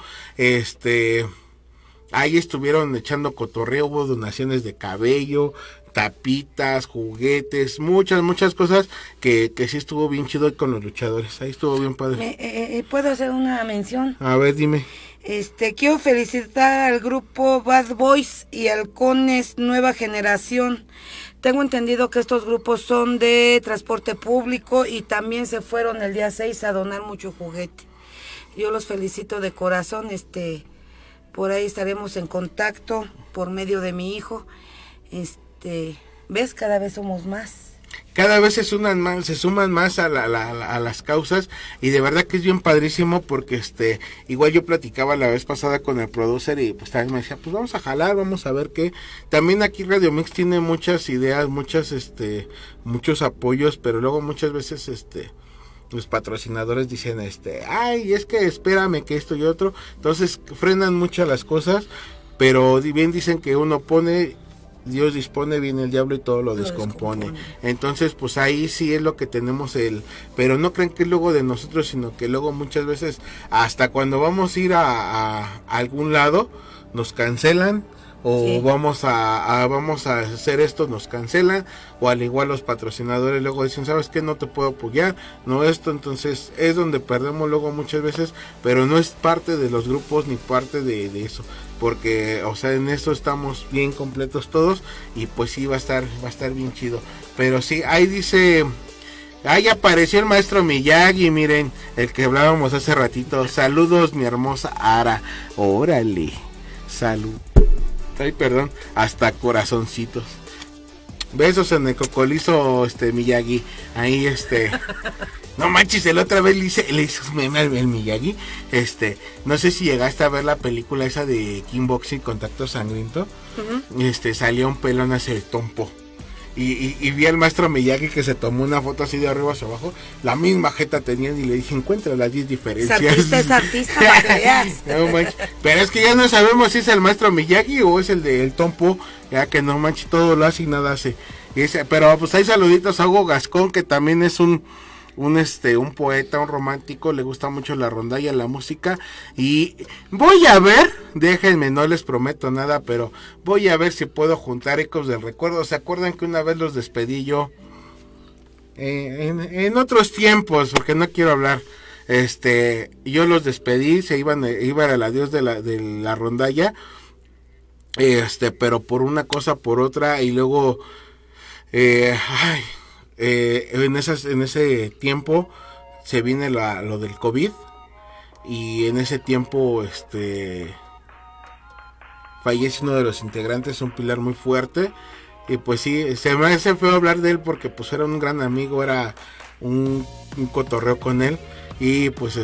Ahí estuvieron echando cotorreo, hubo donaciones de cabello, tapitas, juguetes, muchas cosas que sí estuvo bien chido con los luchadores. Ahí estuvo bien padre. ¿Puedo hacer una mención? A ver, dime. Quiero felicitar al grupo Bad Boys y Halcones Nueva Generación. Tengo entendido que estos grupos son de transporte público y también se fueron el día 6 a donar mucho juguete. Yo los felicito de corazón. Por ahí estaremos en contacto por medio de mi hijo. ¿Ves? Cada vez somos más. Cada vez se suman más a las causas, y de verdad que es bien padrísimo, porque igual yo platicaba la vez pasada con el producer y pues también me decía, pues vamos a jalar, vamos a ver qué. También aquí Radio Mix tiene muchas ideas, muchos apoyos, pero luego muchas veces los patrocinadores dicen ay, es que espérame que esto y otro, entonces frenan mucho las cosas, pero bien dicen que uno pone, Dios dispone, viene el diablo y todo lo descompone. Entonces pues ahí sí es lo que tenemos pero no creen que es luego de nosotros, sino que luego muchas veces hasta cuando vamos a ir a algún lado nos cancelan, o sí, vamos a hacer esto, nos cancelan, o al igual los patrocinadores luego dicen, ¿sabes qué? No te puedo apoyar, no esto. Entonces es donde perdemos luego muchas veces, pero no es parte de los grupos ni parte de eso, porque o sea, en esto estamos bien completos todos, y pues sí va a estar bien chido. Pero sí, ahí dice Ahí apareció el maestro Miyagi, miren, el que hablábamos hace ratito. Saludos, mi hermosa Ara. Órale, salud. Ay, perdón, hasta corazoncitos. Besos en el cocolizo, Miyagi. Ahí, no manches, el otra vez le hice un meme al Miyagi. No sé si llegaste a ver la película esa de Kickboxing, Contacto Sangriento. Salió un pelón hacia Tompo. Y vi al maestro Miyagi que se tomó una foto así de arriba hacia abajo. La misma jeta tenían y le dije, encuentra las 10 diferencias. Es artista, para que veas. No manches. Pero es que ya no sabemos si es el maestro Miyagi o es el del Tompo. Ya que no manches, todo lo hace y nada hace. Pero pues hay saluditos a Hugo Gascón, que también es un poeta, un romántico, le gusta mucho la rondalla, la música, y voy a ver, déjenme, no les prometo nada, pero voy a ver si puedo juntar ecos del recuerdo. ¿Se acuerdan que una vez los despedí yo? En otros tiempos, porque no quiero hablar, yo los despedí, iban al adiós de la rondalla, pero por una cosa, por otra, y luego, en ese tiempo se viene lo del COVID, y en ese tiempo fallece uno de los integrantes, un pilar muy fuerte, y pues sí, se me hace feo hablar de él porque pues era un gran amigo, era un cotorreo con él, y pues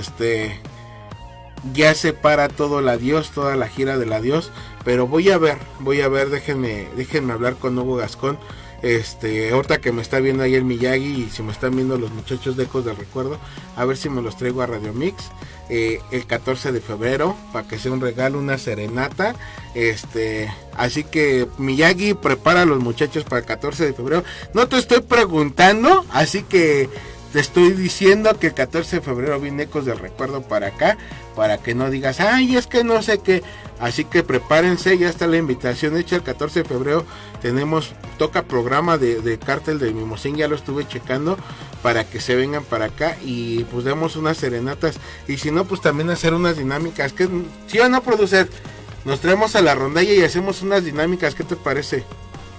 ya se para todo el adiós, toda la gira del adiós, pero voy a ver, déjenme hablar con Hugo Gascón. Ahorita que me está viendo ahí el Miyagi, y si me están viendo los muchachos de Ecos del Recuerdo, a ver si me los traigo a Radio Mix el 14 de febrero, para que sea un regalo, una serenata. Así que Miyagi, prepara a los muchachos para el 14 de febrero. No te estoy preguntando, así que te estoy diciendo que el 14 de febrero viene Ecos del Recuerdo para acá, para que no digas, ay, es que no sé qué. Así que prepárense, ya está la invitación hecha. El 14 de febrero toca programa de Cártel de Mimosín, ya lo estuve checando, para que se vengan para acá y pues demos unas serenatas, y si no, pues también hacer unas dinámicas, que si o no, producer, nos traemos a la rondalla y hacemos unas dinámicas. ¿Qué te parece?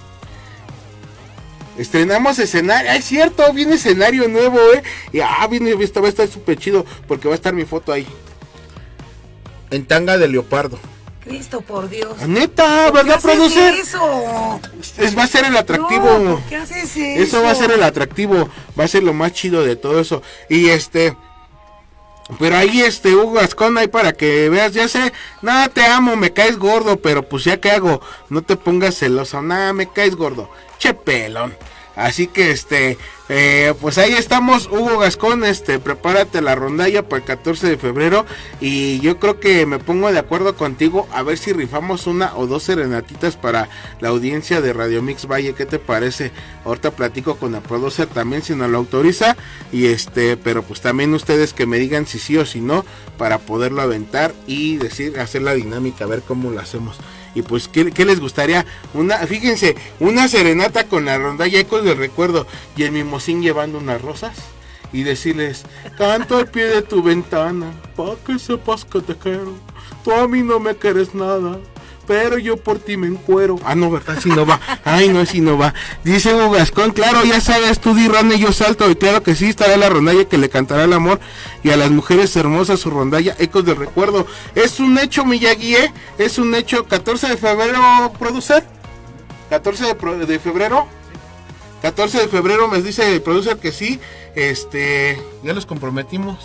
Estrenamos escenario, es cierto, viene escenario nuevo, y va a estar súper chido, porque va a estar mi foto ahí, en tanga de leopardo. Cristo, por Dios. Neta, ¿verdad, producer? Eso? Va a ser el atractivo. No, ¿por qué haces eso? Eso va a ser el atractivo, va a ser lo más chido de todo eso. Y pero ahí Hugo Gascón, ahí para que veas, ya sé, nada, te amo, me caes gordo, pero pues ya que hago, no te pongas celoso, nada, me caes gordo, che pelón. Así que pues ahí estamos, Hugo Gascón, prepárate la rondalla para el 14 de febrero, y yo creo que me pongo de acuerdo contigo a ver si rifamos una o dos serenatitas para la audiencia de Radio Mix Valle. ¿Qué te parece? Ahorita platico con el producer también si nos lo autoriza, y pero pues también ustedes que me digan si sí o si no, para poderlo aventar y hacer la dinámica, a ver cómo lo hacemos. Y pues, ¿qué les gustaría? Fíjense, una serenata con la rondalla Ecos del Recuerdo y el Mimosín llevando unas rosas, y decirles, canto al pie de tu ventana, pa' que sepas que te quiero, tú a mí no me quieres nada, pero yo por ti me encuero. Ah, no, ¿verdad? Si no va. Ay, no, si no va. Dice Hugo Gascón, claro, ya sabes, tú di ronda y yo salto. Y claro que sí, estará la rondalla que le cantará el amor y a las mujeres hermosas su rondalla Ecos del Recuerdo. Es un hecho, Miyagi, es un hecho. 14 de febrero, producer. 14 de febrero. 14 de febrero me dice el producer que sí. Ya los comprometimos.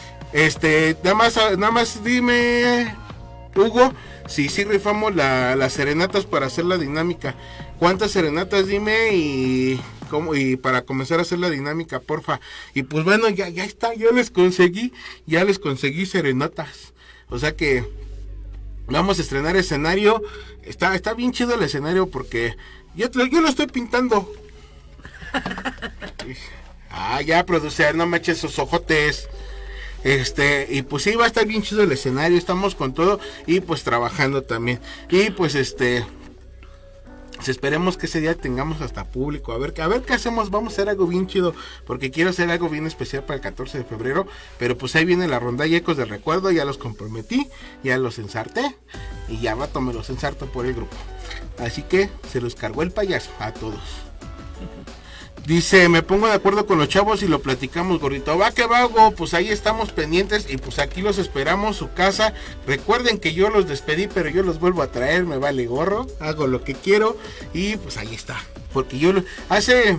Nada más dime, Hugo, si sí rifamos las serenatas para hacer la dinámica. ¿Cuántas serenatas? Dime y para comenzar a hacer la dinámica, porfa. Y pues bueno, ya está, ya les conseguí serenatas. O sea que vamos a estrenar escenario. Está bien chido el escenario porque yo lo estoy pintando. Ya, producer, no me eches esos ojotes. Y pues sí, va a estar bien chido el escenario, estamos con todo y pues trabajando también. Y pues esperemos que ese día tengamos hasta público, a ver qué hacemos. Vamos a hacer algo bien chido, porque quiero hacer algo bien especial para el 14 de febrero, pero pues ahí viene la rondalla Ecos del Recuerdo, ya los comprometí, ya los ensarté, y ya rato me los ensarto por el grupo. Así que se los cargó el payaso a todos. Dice, me pongo de acuerdo con los chavos y lo platicamos, gordito. Va que va, Hugo, pues ahí estamos pendientes y pues aquí los esperamos, su casa. Recuerden que yo los despedí, pero yo los vuelvo a traer, me vale gorro, hago lo que quiero y pues ahí está. Porque yo hace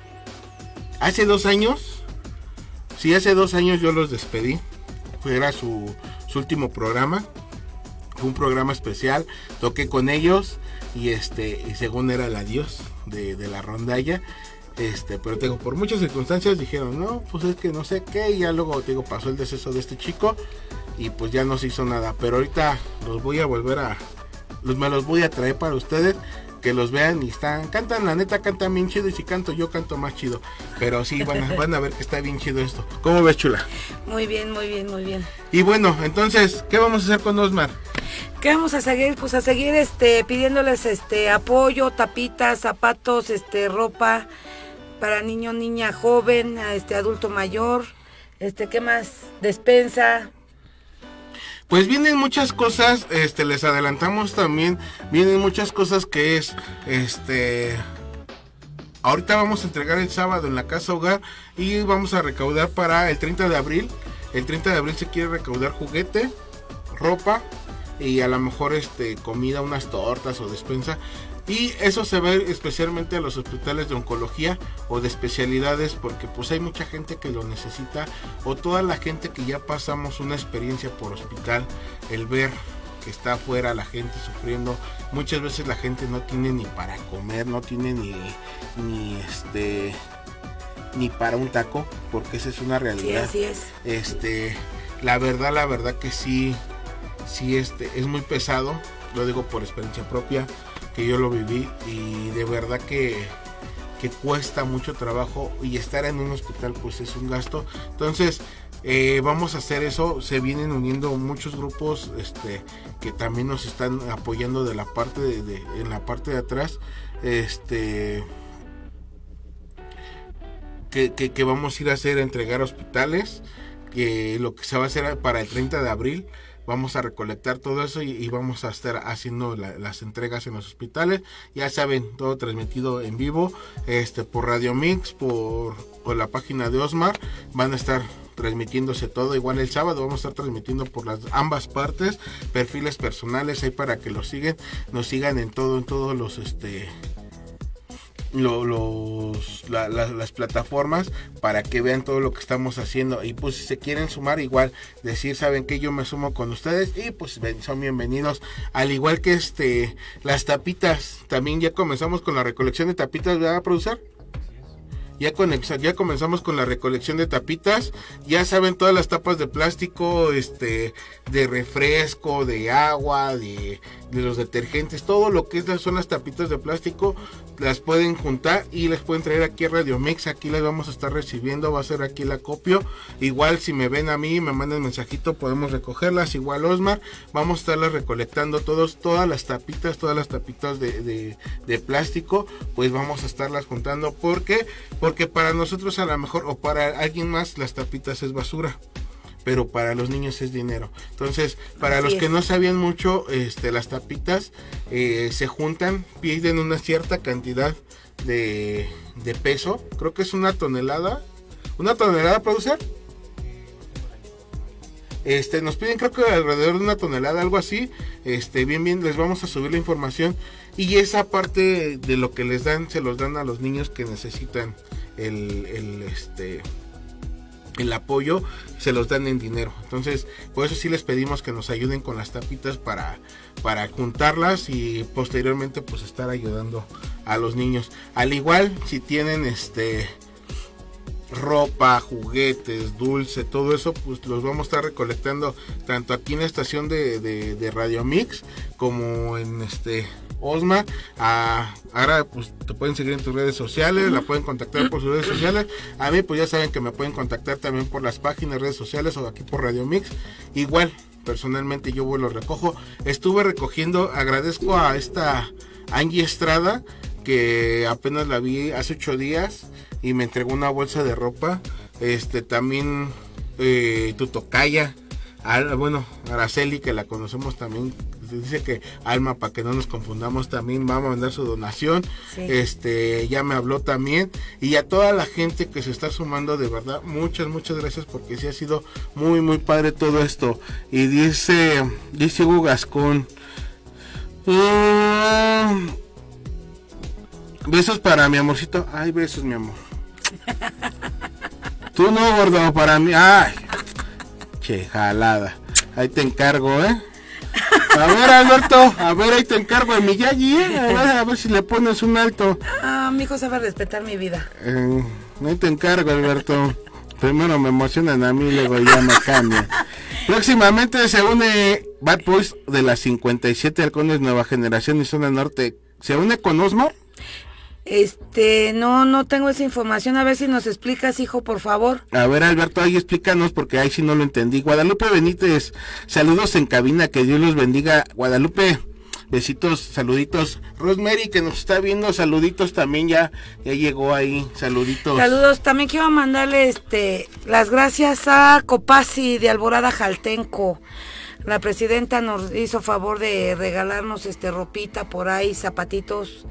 2 años, sí, hace 2 años yo los despedí. Era su último programa, fue un programa especial, toqué con ellos y y según era el adiós de la rondalla. Pero te digo, por muchas circunstancias dijeron, no, pues es que no sé qué, y ya luego te digo, pasó el deceso de este chico y pues ya no se hizo nada, pero ahorita los voy a volver me los voy a traer para ustedes, que los vean y cantan, la neta cantan bien chido, y si canto yo canto más chido, pero sí, van a ver que está bien chido esto. ¿Cómo ves, chula? Muy bien, muy bien, muy bien. Y bueno, entonces, ¿qué vamos a hacer con Osmar? ¿Qué vamos a seguir? Pues a seguir pidiéndoles apoyo, tapitas, zapatos, ropa para niño, niña, joven, adulto mayor, ¿qué más? Despensa. Pues vienen muchas cosas, les adelantamos también, vienen muchas cosas que es, ahorita vamos a entregar el sábado en la Casa Hogar y vamos a recaudar para el 30 de abril. El 30 de abril se quiere recaudar juguete, ropa y a lo mejor comida, unas tortas o despensa. Y eso se va a ir especialmente a los hospitales de oncología o de especialidades, porque pues hay mucha gente que lo necesita, o toda la gente que ya pasamos una experiencia por hospital, el ver que está afuera la gente sufriendo. Muchas veces la gente no tiene ni para comer, no tiene ni para un taco, porque esa es una realidad. Sí, así es. La verdad que sí es muy pesado, lo digo por experiencia propia, que yo lo viví, y de verdad que cuesta mucho trabajo, y estar en un hospital pues es un gasto. Entonces vamos a hacer eso. Se vienen uniendo muchos grupos que también nos están apoyando de la parte en la parte de atrás, que vamos a ir a hacer, entregar hospitales, que lo que se va a hacer para el 30 de abril. Vamos a recolectar todo eso y vamos a estar haciendo las entregas en los hospitales. Ya saben, todo transmitido en vivo, por Radio Mix, por la página de Osmar. Van a estar transmitiéndose todo. Igual el sábado vamos a estar transmitiendo por ambas partes, perfiles personales ahí para que nos sigan en todos los las plataformas, para que vean todo lo que estamos haciendo. Y pues si se quieren sumar, igual decir, saben que yo me sumo con ustedes, y pues son bienvenidos. Al igual que las tapitas, también ya comenzamos con la recolección de tapitas, ¿verdad, productor? Ya comenzamos con la recolección de tapitas. Ya saben, todas las tapas de plástico, de refresco, de agua, de los detergentes, todo lo que son las tapitas de plástico, las pueden juntar y las pueden traer aquí a Radio Mix. Aquí las vamos a estar recibiendo, va a ser aquí el acopio. Igual si me ven a mí, me mandan mensajito, podemos recogerlas. Igual Osmar, vamos a estarlas recolectando todas las tapitas de plástico, pues vamos a estarlas juntando. Porque para nosotros a lo mejor, o para alguien más, las tapitas es basura, pero para los niños es dinero. Entonces, para los que no sabían mucho, las tapitas se juntan, piden una cierta cantidad de peso. Creo que es 1 tonelada. ¿1 tonelada, producer? Nos piden, creo que alrededor de 1 tonelada, algo así. Bien, les vamos a subir la información. Y esa parte de lo que les dan, se los dan a los niños que necesitan el apoyo, se los dan en dinero. Entonces, por eso sí les pedimos que nos ayuden con las tapitas para juntarlas y posteriormente pues estar ayudando a los niños. Al igual, si tienen ropa, juguetes, dulce, todo eso, pues los vamos a estar recolectando tanto aquí en la estación de Radio Mix como en Osmar. Ahora pues te pueden seguir en tus redes sociales, la pueden contactar por sus redes sociales. A mí pues ya saben que me pueden contactar también por las páginas, redes sociales, o aquí por Radio Mix. Igual, personalmente yo lo recojo. Estuve recogiendo, agradezco a esta Angie Estrada, que apenas la vi hace 8 días y me entregó una bolsa de ropa. También tu tocaya, Araceli, que la conocemos también, dice que Alma, para que no nos confundamos, también va a mandar su donación. Sí. Ya me habló también, y a toda la gente que se está sumando, de verdad, muchas gracias, porque sí ha sido muy padre todo esto. Y dice Hugo Gascón, besos para mi amorcito. Ay, besos, mi amor. Tú no, gordo, para mí. Ay, che, jalada. Ahí te encargo, A ver, Alberto, ahí te encargo de mi Yagi, a ver si le pones un alto. Mi hijo sabe respetar mi vida. Ahí te encargo, Alberto. Primero me emocionan a mí, luego ya me cambian. Próximamente se une Bad Boys de las 57 Halcones Nueva Generación y Zona Norte. ¿Se une con Osmar? No tengo esa información. A ver si nos explicas, hijo, por favor. A ver, Alberto, ahí explícanos, porque ahí sí no lo entendí. Guadalupe Benítez, saludos en cabina, que Dios los bendiga. Guadalupe, besitos, saluditos. Rosemary, que nos está viendo, saluditos también, ya llegó ahí, saluditos. Saludos, también quiero mandarle las gracias a Copasi de Alborada Jaltenco. La presidenta nos hizo favor de regalarnos ropita por ahí, zapatitos,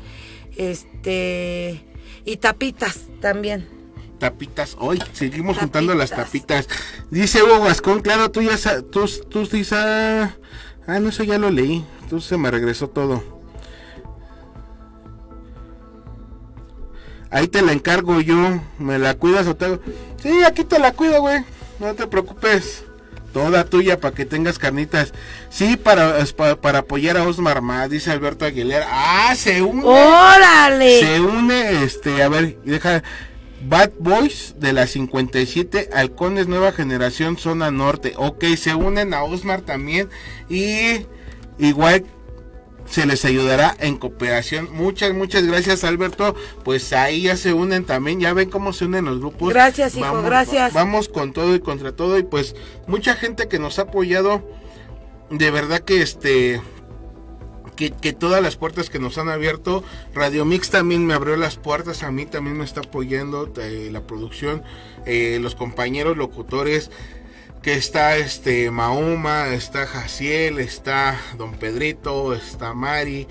y tapitas también. Tapitas, hoy seguimos juntando las tapitas. Dice Hugo Gascón, claro, tú dices, no, eso ya lo leí, entonces se me regresó todo. Ahí te la encargo yo, ¿me la cuidas o te hago? Sí, aquí te la cuido, güey, no te preocupes. Toda tuya para que tengas carnitas. Sí, para apoyar a Osmar más, dice Alberto Aguilera. Se une. ¡Órale! Se une, a ver, deja. Bad Boys de las 57 Halcones Nueva Generación Zona Norte. Ok, se unen a Osmar también. Y igual se les ayudará en cooperación. Muchas gracias, Alberto. Pues ahí ya se unen también, ya ven cómo se unen los grupos. Gracias, hijo, gracias. Vamos con todo y contra todo, y pues mucha gente que nos ha apoyado, de verdad que que todas las puertas que nos han abierto. Radio Mix también me abrió las puertas, a mí también me está apoyando la producción, los compañeros locutores, que está Mahoma, está Jaciel, está Don Pedrito, está Mari,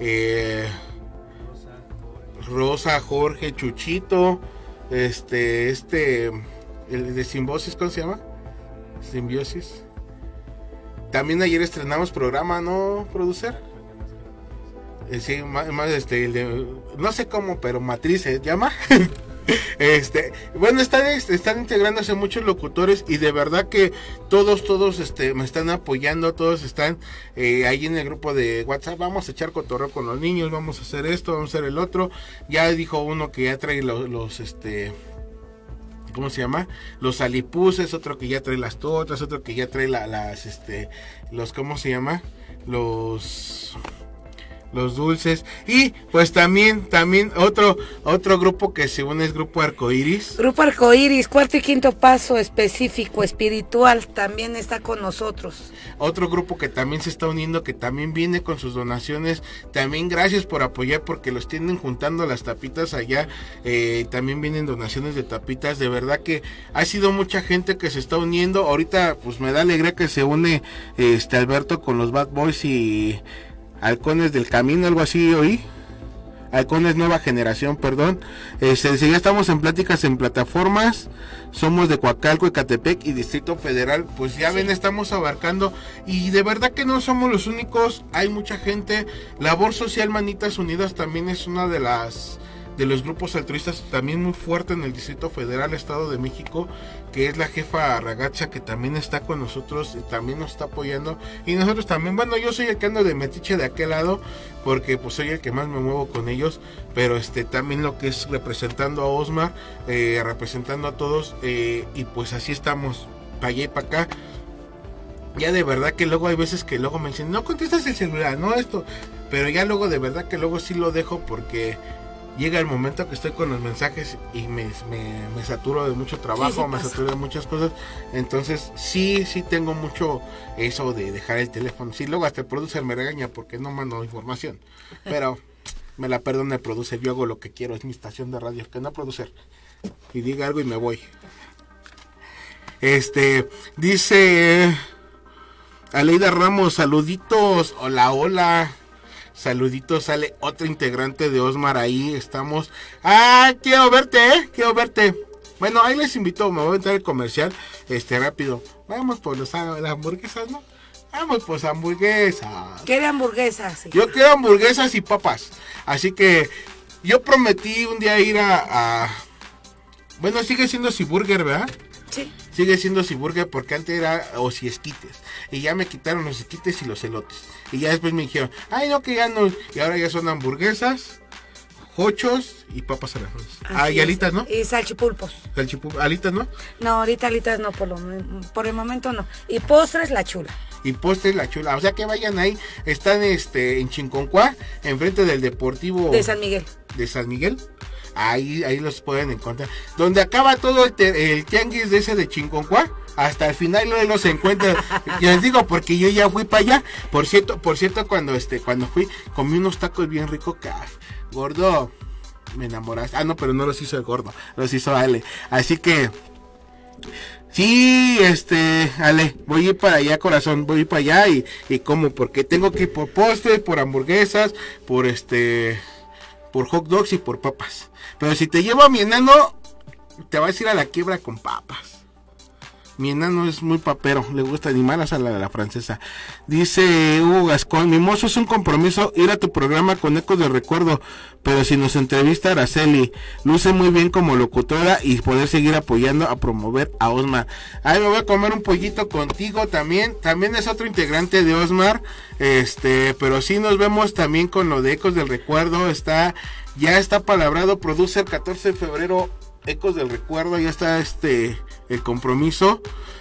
Rosa, Jorge, Chuchito, el de Simbiosis, ¿cómo se llama? Simbiosis. También ayer estrenamos programa, ¿no, producer? Sí, más no sé cómo, pero Matriz se llama. Bueno, están integrándose muchos locutores, y de verdad que todos me están apoyando, todos están ahí en el grupo de WhatsApp. Vamos a echar cotorreo con los niños, vamos a hacer esto, vamos a hacer el otro. Ya dijo uno que ya trae los ¿cómo se llama? Los alipuses, otro que ya trae las tortas, otro que ya trae los ¿cómo se llama? Los dulces. Y pues también otro grupo que se une es Grupo Arcoiris. Grupo Arcoiris, cuarto y quinto paso específico, espiritual, también está con nosotros. Otro grupo que también se está uniendo, que también viene con sus donaciones. También gracias por apoyar, porque los tienen juntando las tapitas allá. También vienen donaciones de tapitas. De verdad que ha sido mucha gente que se está uniendo. Ahorita pues me da alegría que se une Alberto con los Bad Boys y Halcones del Camino, algo así oí. Halcones Nueva Generación, perdón. Ya estamos en pláticas en plataformas. Somos de Coacalco, Ecatepec y Distrito Federal. Pues ya ven, estamos abarcando. Y de verdad que no somos los únicos. Hay mucha gente. Labor Social Manitas Unidas también es una de los grupos altruistas también muy fuerte en el Distrito Federal, Estado de México, que es la jefa Ragacha, que también está con nosotros y también nos está apoyando. Y nosotros también, bueno, yo soy el que ando de metiche de aquel lado, porque pues soy el que más me muevo con ellos, pero también lo que es representando a Osmar, representando a todos, y pues así estamos, para allá y para acá. Ya de verdad que luego hay veces que luego me dicen, no contestas el celular, no esto, pero ya luego de verdad que luego sí lo dejo, porque llega el momento que estoy con los mensajes y me saturo de mucho trabajo, me saturo de muchas cosas. Entonces sí tengo mucho eso de dejar el teléfono. Sí, luego hasta el producer me regaña porque no mando información, pero me la perdona el producer, yo hago lo que quiero, es mi estación de radio, que no producer. Y diga algo y me voy. Dice Aleida Ramos, saluditos, hola. saluditos, sale otro integrante de Osmar ahí, estamos. Quiero verte. Bueno, ahí les invito, me voy a entrar el comercial, rápido. Vamos por las hamburguesas, ¿no? Vamos pues hamburguesas. ¿Quiere hamburguesas? Sí. Yo quiero hamburguesas y papas. Así que yo prometí un día ir bueno, sigue siendo Ciburger, ¿verdad? Sí. Sigue siendo Ciburger porque antes era Esquites. Y ya me quitaron los esquites y los elotes. Y ya después me dijeron, no, que ya no. Y ahora ya son hamburguesas, jochos y papas a la francesa. Y alitas, ¿no? Y salchipulpos. Alitas, ¿no? No, ahorita alitas no, por el momento no. Y postres, La Chula. Y postres, La Chula. O sea que vayan ahí. Están en Chinconcuá, enfrente del Deportivo de San Miguel. De San Miguel. Ahí los pueden encontrar. Donde acaba todo el tianguis de ese de Chinconcuá. Hasta el final no se encuentra. Yo les digo porque yo ya fui para allá. Por cierto, cuando fui, comí unos tacos bien ricos que gordo, me enamoraste. No, pero no los hizo el gordo, los hizo Ale. Así que sí, Ale, voy a ir para allá, corazón, voy a ir para allá y como, porque tengo que ir por postres, por hamburguesas, por hot dogs y por papas. Pero si te llevo a mi enano, te vas a ir a la quiebra con papas. Mi enano es muy papero, le gusta animar a la francesa. Dice Hugo Gascón, Mimoso, es un compromiso ir a tu programa con Ecos del Recuerdo, pero si nos entrevista Araceli, luce muy bien como locutora y poder seguir apoyando a promover a Osmar. Me voy a comer un pollito contigo también es otro integrante de Osmar, pero sí nos vemos también con lo de Ecos del Recuerdo, ya está palabrado, produce el 14 de febrero Ecos del Recuerdo, ya está el compromiso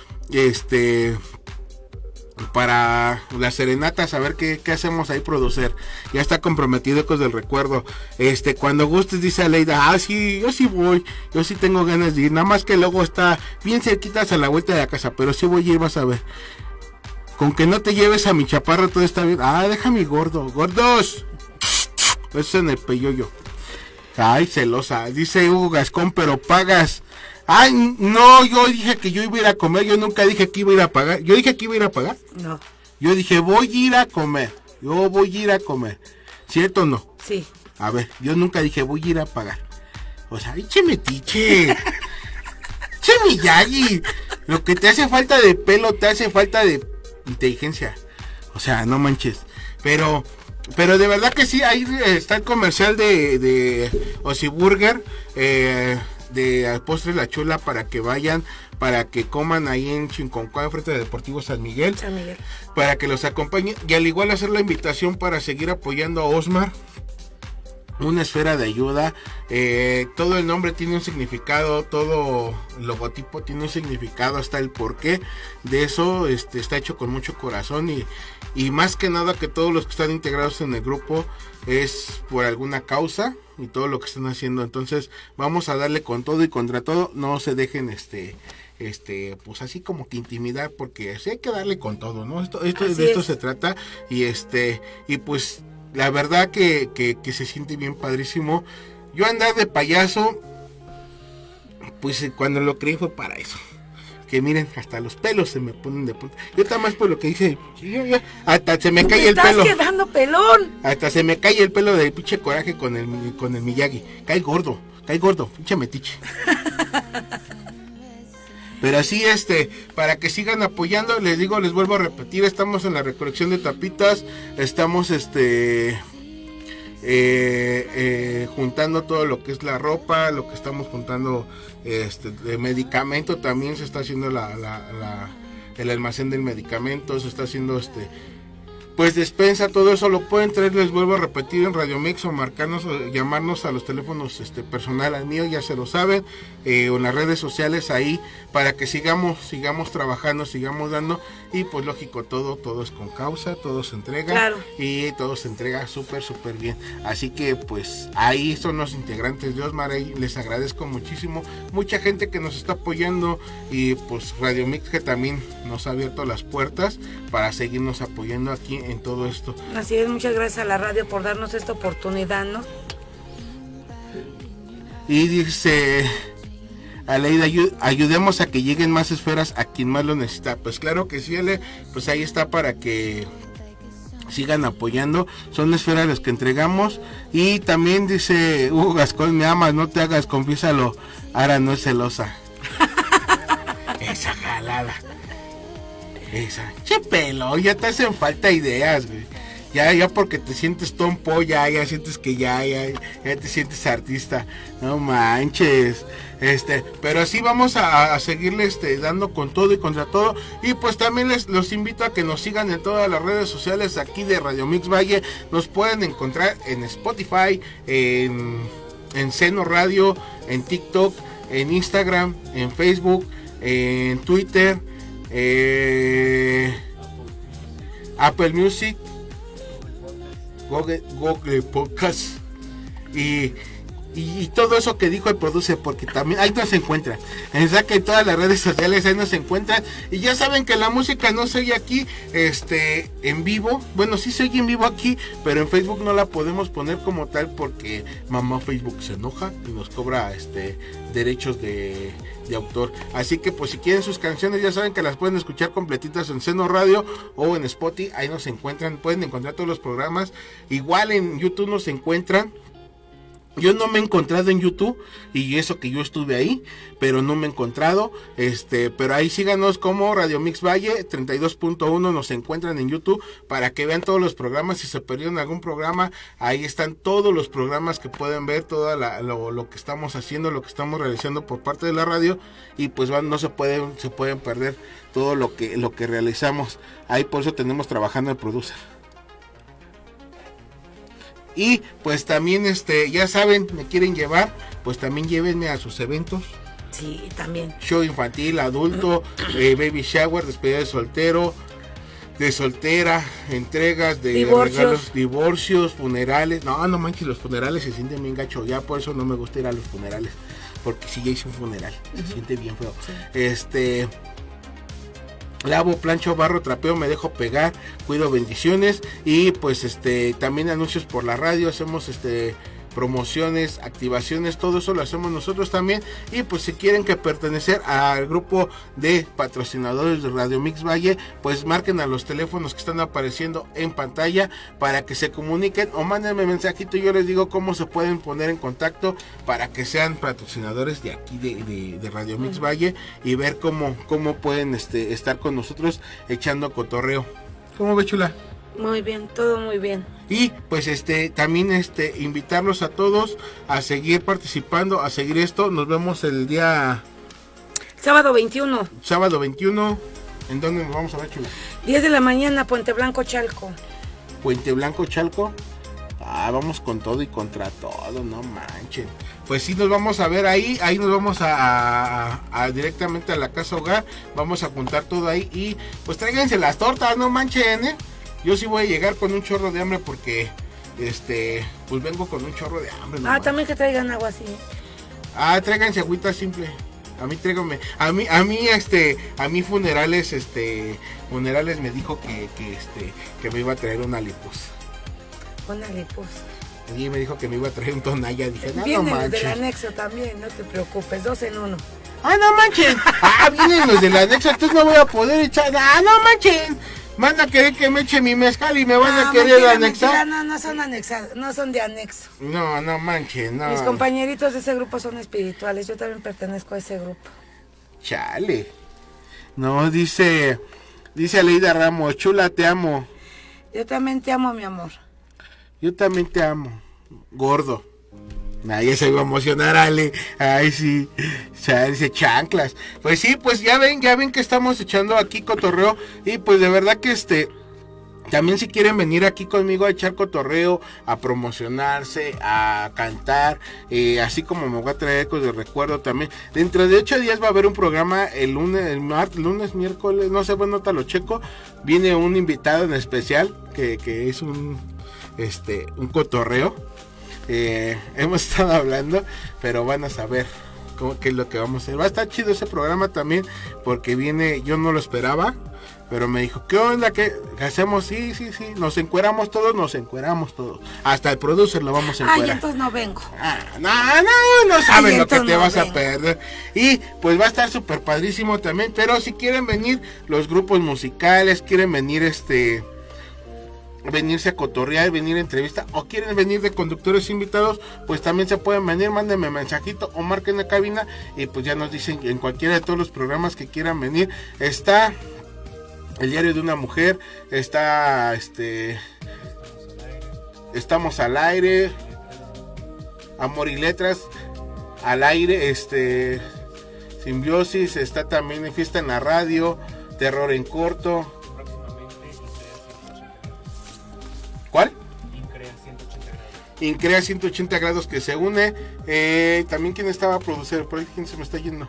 para las serenatas, a ver qué hacemos ahí, producer. Ya está comprometido Ecos del Recuerdo. Cuando gustes, dice Aleida, sí, yo sí voy, yo sí tengo ganas de ir, nada más que luego está bien cerquitas a la vuelta de la casa, pero sí voy a ir, vas a ver. Con que no te lleves a mi chaparro todo está bien. Deja mi gordos. Eso es en el peyoyo. Celosa, dice Hugo Gascón, pero pagas. No, yo dije que yo iba a ir a comer, yo nunca dije que iba a ir a pagar. ¿Yo dije que iba a ir a pagar? No. Yo dije, voy a ir a comer. ¿Cierto o no? Sí. A ver, yo nunca dije, voy a ir a pagar. O sea, metiche. Miyagi. Lo que te hace falta de pelo, te hace falta de inteligencia. O sea, no manches. Pero de verdad que sí, ahí está el comercial de Osiburger, de Postres La Chula, para que vayan, para que coman ahí en Chinconcuá, frente al Deportivo San Miguel, para que los acompañen, y al igual hacer la invitación para seguir apoyando a Osmar, una esfera de ayuda. Todo el nombre tiene un significado, todo el logotipo tiene un significado, hasta el porqué de eso está hecho con mucho corazón, y más que nada que todos los que están integrados en el grupo es por alguna causa, y todo lo que están haciendo. Entonces vamos a darle con todo y contra todo, no se dejen pues así como que intimidar, porque sí hay que darle con todo, ¿no? De esto se trata, y pues la verdad que se siente bien padrísimo. Yo andar de payaso, pues cuando lo creí fue para eso. Que miren, hasta los pelos se me ponen de punta. Yo está más por lo que dice, hasta se me cae el pelo. ¡Te estás quedando pelón! Hasta se me cae el pelo del pinche coraje con el Miyagi. Cae gordo, pinche metiche. Pero así, para que sigan apoyando, les digo, les vuelvo a repetir, estamos en la recolección de tapitas, estamos, juntando todo lo que es la ropa, lo que estamos juntando, de medicamento, también se está haciendo el almacén del medicamento, se está haciendo, pues despensa, todo eso lo pueden traer, les vuelvo a repetir, en Radio Mix, o marcarnos, o llamarnos a los teléfonos personal al mío, ya se lo saben, o en las redes sociales ahí, para que sigamos trabajando, sigamos dando, y pues lógico, todo es con causa, todo se entrega, claro, y todo se entrega súper bien. Así que pues ahí son los integrantes de Osmar, ahí les agradezco muchísimo, mucha gente que nos está apoyando, y pues Radio Mix, que también nos ha abierto las puertas para seguirnos apoyando aquí en todo esto. Así es, muchas gracias a la radio por darnos esta oportunidad, ¿no? Y dice Aleida, ayudemos a que lleguen más esferas a quien más lo necesita. Pues claro que sí, Ale, pues ahí está para que sigan apoyando, son esferas las que entregamos. Y también dice Hugo Gascón, me amas, no te hagas, confiésalo, Ara no es celosa. Esa jalada, esa, che pelo, ya te hacen falta ideas, güey. Ya porque te sientes tompo, ya sientes que ya te sientes artista. No manches. Pero sí vamos a seguirle dando con todo y contra todo. Y pues también los invito a que nos sigan en todas las redes sociales aquí de Radio Mix Valle. Nos pueden encontrar en Spotify, en Seno Radio, en TikTok, en Instagram, en Facebook, en Twitter, Apple Music, Google Podcast y todo eso que dijo el producer, porque también ahí nos encuentran, que en todas las redes sociales ahí nos encuentran. Y ya saben que la música no se oye aquí en vivo, bueno, sí se oye en vivo aquí, pero en Facebook no la podemos poner como tal porque mamá Facebook se enoja y nos cobra derechos de autor. Así que pues si quieren sus canciones ya saben que las pueden escuchar completitas en Seno Radio o en Spotify, ahí nos encuentran, pueden encontrar todos los programas. Igual en YouTube nos encuentran. Yo no me he encontrado en YouTube, y eso que yo estuve ahí, pero no me he encontrado, pero ahí síganos como Radio Mix Valle 32.1, nos encuentran en YouTube para que vean todos los programas. Si se perdieron algún programa, ahí están todos los programas que pueden ver, todo lo que estamos haciendo, lo que estamos realizando por parte de la radio, y pues no se pueden perder todo lo que realizamos. Ahí por eso tenemos trabajando el producer. Y pues también ya saben, me quieren llevar, pues también llévenme a sus eventos. Sí, también. Show infantil, adulto, baby shower, despedida de soltero, de soltera, entregas de regalos, divorcios, funerales. No manches, los funerales se sienten bien gacho. Ya por eso no me gusta ir a los funerales, porque si ya hice un funeral, se siente bien feo. Sí. Lavo, plancho, barro, trapeo, me dejo pegar, cuido, bendiciones. Y pues también anuncios por la radio, hacemos promociones, activaciones, todo eso lo hacemos nosotros también. Y pues si quieren que pertenecer al grupo de patrocinadores de Radio Mix Valle, pues marquen a los teléfonos que están apareciendo en pantalla para que se comuniquen o mándenme mensajito y yo les digo cómo se pueden poner en contacto para que sean patrocinadores de aquí de Radio Mix Valle y ver cómo pueden estar con nosotros echando cotorreo. ¿Cómo ve, chula? Muy bien, todo muy bien. Y pues también invitarlos a todos a seguir participando, a seguir esto. Nos vemos el día sábado 21. Sábado 21. ¿En dónde nos vamos a ver, chula? 10 de la mañana, Puente Blanco, Chalco. Puente Blanco, Chalco. Vamos con todo y contra todo, no manchen. Pues sí, nos vamos a ver ahí nos vamos a directamente a la casa hogar. Vamos a apuntar todo ahí y pues tráiganse las tortas, no manchen, Yo sí voy a llegar con un chorro de hambre porque, pues vengo con un chorro de hambre. También que traigan agua así. Tráiganse agüita simple. A mí tráiganme. A mí funerales me dijo que me iba a traer una lipos. Una lipos. Y me dijo que me iba a traer un Tonaya. Dije, no vienen manches. Los del anexo también, no te preocupes, 2 en 1. No manchen. Vienen los del anexo, entonces no voy a poder echar. No manchen. Van a querer que me eche mi mezcal y me van a querer anexar. No son anexados, no son de anexo. No manches, no. Mis compañeritos de ese grupo son espirituales, yo también pertenezco a ese grupo. Chale. No, dice Aleida Ramos, chula, te amo. Yo también te amo, mi amor. Yo también te amo, gordo. Ya se iba a emocionar, Ale. Ay, sí. O sea, dice chanclas. Pues sí, pues ya ven que estamos echando aquí cotorreo. Y pues de verdad que también si quieren venir aquí conmigo a echar cotorreo, a promocionarse, a cantar, así como me voy a traer ecos de recuerdo también. Dentro de 8 días va a haber un programa el lunes, miércoles, no sé, bueno, te lo checo. Viene un invitado en especial que es un cotorreo. Hemos estado hablando, pero van a saber qué es lo que vamos a hacer. Va a estar chido ese programa también, porque viene, yo no lo esperaba, pero me dijo, ¿qué onda? ¿Qué hacemos? Sí, nos encueramos todos. Hasta el producer lo vamos a encuerar. Entonces no vengo. No saben lo que te vas a perder. Y pues va a estar súper padrísimo también, pero si quieren venir los grupos musicales, quieren venir venirse a cotorrear, venir a entrevista, o quieren venir de conductores invitados, pues también se pueden venir, mándenme mensajito o marquen la cabina y pues ya nos dicen en cualquiera de todos los programas que quieran venir. Está El Diario de una Mujer, está Estamos al Aire, Amor y Letras al Aire, Simbiosis, está también Fiesta en la Radio, Terror en Corto. ¿Cuál? Increa 180 grados que se une. También quién estaba a producir, por ahí quién se me está yendo.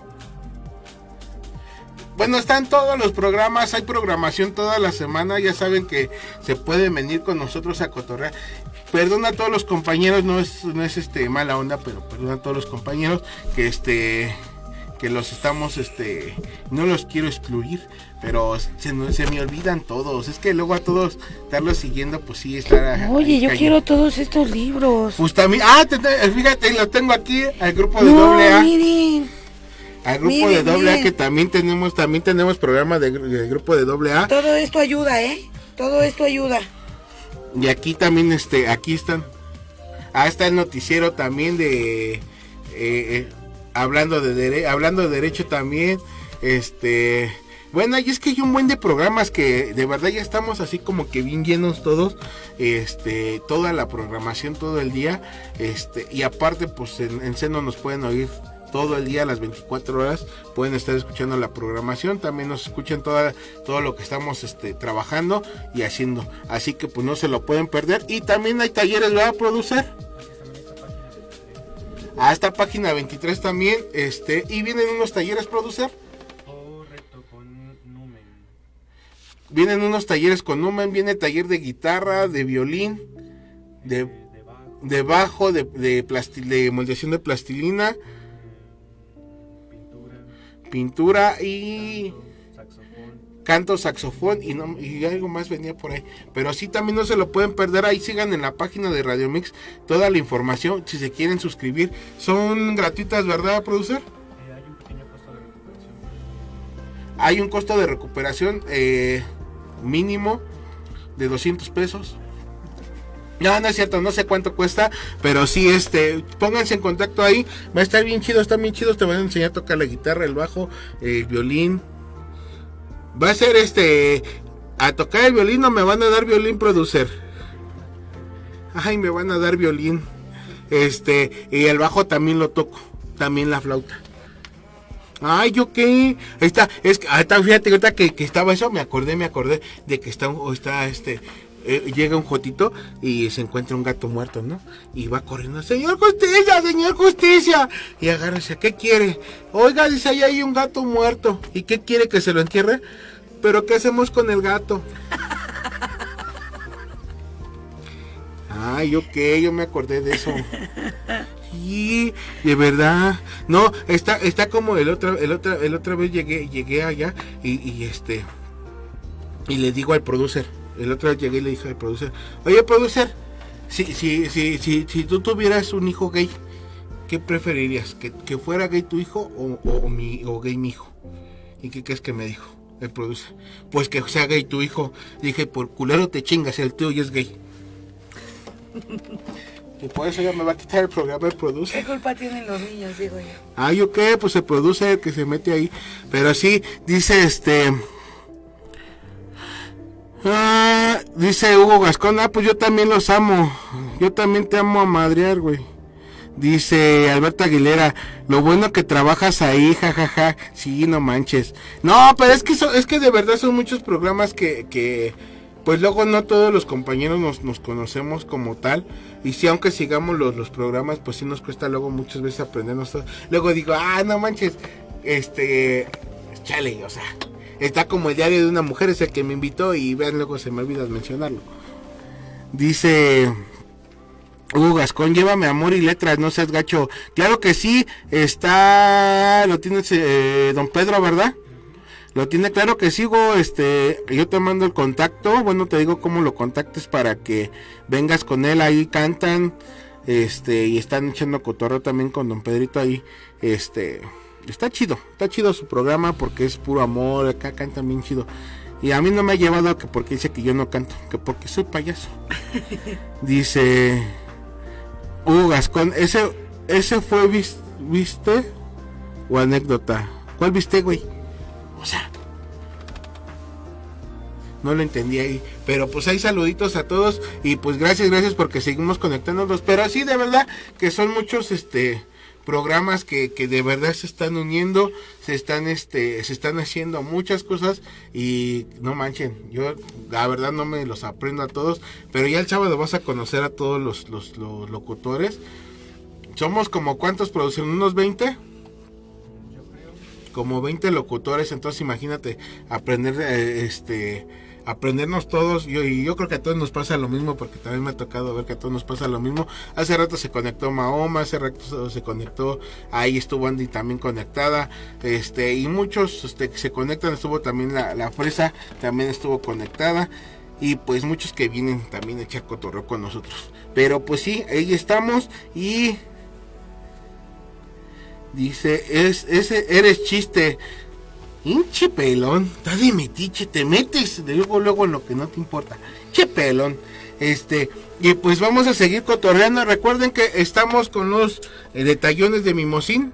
Bueno, están todos los programas, hay programación toda la semana, ya saben que se pueden venir con nosotros a cotorrear. Perdona a todos los compañeros, no es mala onda, pero perdona a todos los compañeros que los estamos, no los quiero excluir, pero se me olvidan todos. Es que luego a todos estarlos siguiendo, pues sí, está. Oye, yo quiero todos estos libros. Pues también, fíjate, lo tengo aquí, al grupo de AA. Miren. Al grupo de AA, que también tenemos programa del grupo de AA. Todo esto ayuda, todo esto ayuda. Y aquí también, aquí están. Está el noticiero también de hablando de derecho también, bueno, y es que hay un buen de programas que de verdad ya estamos así como que bien llenos todos, toda la programación todo el día, y aparte pues en Seno nos pueden oír todo el día, las 24 horas, pueden estar escuchando la programación, también nos escuchan todo lo que estamos trabajando y haciendo, así que pues no se lo pueden perder. Y también hay talleres, ¿verdad, producer? A esta página 23 también, y vienen unos talleres, producer. Correcto, con Numen. Vienen unos talleres con Numen, viene taller de guitarra, de violín, de bajo, de moldeación de plastilina, pintura y canto, saxofón y algo más venía por ahí, pero sí también no se lo pueden perder. Ahí sigan en la página de Radio Mix toda la información si se quieren suscribir, son gratuitas, ¿verdad, producer? Hay un pequeño costo de recuperación. Hay un costo de recuperación mínimo de 200 pesos. No es cierto, no sé cuánto cuesta, pero sí, pónganse en contacto ahí, va a estar bien chido, están bien chidos, te van a enseñar a tocar la guitarra, el bajo, el violín. Va a ser a tocar el violín, o me van a dar violín, producer. Ay, me van a dar violín. Y el bajo también lo toco, también la flauta. Ay, ¿yo qué? Ahí está, fíjate, ahorita que estaba eso, me acordé de que llega un jotito y se encuentra un gato muerto, ¿no? Y va corriendo, señor justicia, y agárrese, ¿qué quiere? Oiga, dice, ahí hay un gato muerto, ¿y qué quiere, que se lo entierre? Pero ¿qué hacemos con el gato? Ay, yo me acordé de eso. Sí, de verdad. No, está como el otra vez llegué allá y le digo al producer. El otro día llegué y le dije al producer, oye, producer, si tú tuvieras un hijo gay, ¿qué preferirías? ¿Que fuera gay tu hijo o gay mi hijo? ¿Y qué crees que me dijo el producer? Pues que sea gay tu hijo. Dije, por culero te chingas, el tío ya es gay. Y por eso ya me va a quitar el programa el producer. ¿Qué culpa tienen los niños, digo yo? Ay, ¿o qué? Pues el producer que se mete ahí. Pero sí, dice dice Hugo Gascón, pues yo también los amo. Yo también te amo a madrear, güey. Dice Alberto Aguilera, lo bueno que trabajas ahí, jajaja. Sí, no manches. No, pero es que de verdad son muchos programas que pues luego no todos los compañeros nos conocemos como tal. Y sí, aunque sigamos los programas, pues sí nos cuesta luego muchas veces aprendernos todo. Luego digo, no manches, chale, o sea, está como El Diario de una Mujer, es el que me invitó, y vean, luego se me olvida mencionarlo. Dice Hugo Gascón, llévame Amor y Letras, no seas gacho. Claro que sí, lo tienes don Pedro, ¿verdad? Lo tiene, claro que sí, Hugo, yo te mando el contacto, bueno, te digo cómo lo contactes para que vengas con él, ahí cantan, y están echando cotorreo también con don Pedrito ahí, está chido su programa porque es puro amor, acá cantan bien chido. Y a mí no me ha llevado que porque dice que yo no canto, que porque soy payaso. Dice Hugo Gascón, ese fue viste o anécdota. ¿Cuál viste, güey? O sea, no lo entendí ahí, pero pues hay saluditos a todos y pues gracias porque seguimos conectándonos, pero así de verdad que son muchos programas que de verdad se están uniendo, se están haciendo muchas cosas y no manchen, yo la verdad no me los aprendo a todos, pero ya el sábado vas a conocer a todos los locutores. Somos como ¿cuántos producen? ¿Unos 20? Como 20 locutores, entonces imagínate aprendernos todos. Yo creo que a todos nos pasa lo mismo, porque también me ha tocado ver que a todos nos pasa lo mismo. Hace rato se conectó Mahoma, hace rato se conectó, ahí estuvo Andy también conectada, y muchos que se conectan, estuvo también la Fresa, también estuvo conectada, y pues muchos que vienen también a echar cotorreo con nosotros. Pero pues sí, ahí estamos. Y dice, eres chiste. Hinche pelón, estás de metiche, te metes de luego en lo que no te importa. Che pelón. Y pues vamos a seguir cotorreando. Recuerden que estamos con los detallones de Mimosín.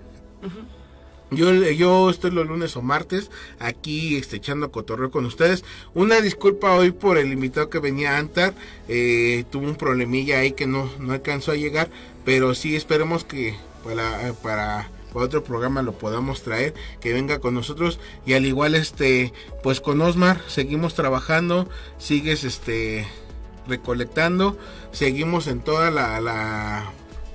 Yo estoy los lunes o martes aquí echando cotorreo con ustedes. Una disculpa hoy por el invitado que venía Antar, tuvo un problemilla ahí que no alcanzó a llegar, pero sí esperemos que para otro programa lo podamos traer, que venga con nosotros. Y al igual pues con Osmar seguimos trabajando, sigues recolectando, seguimos en toda la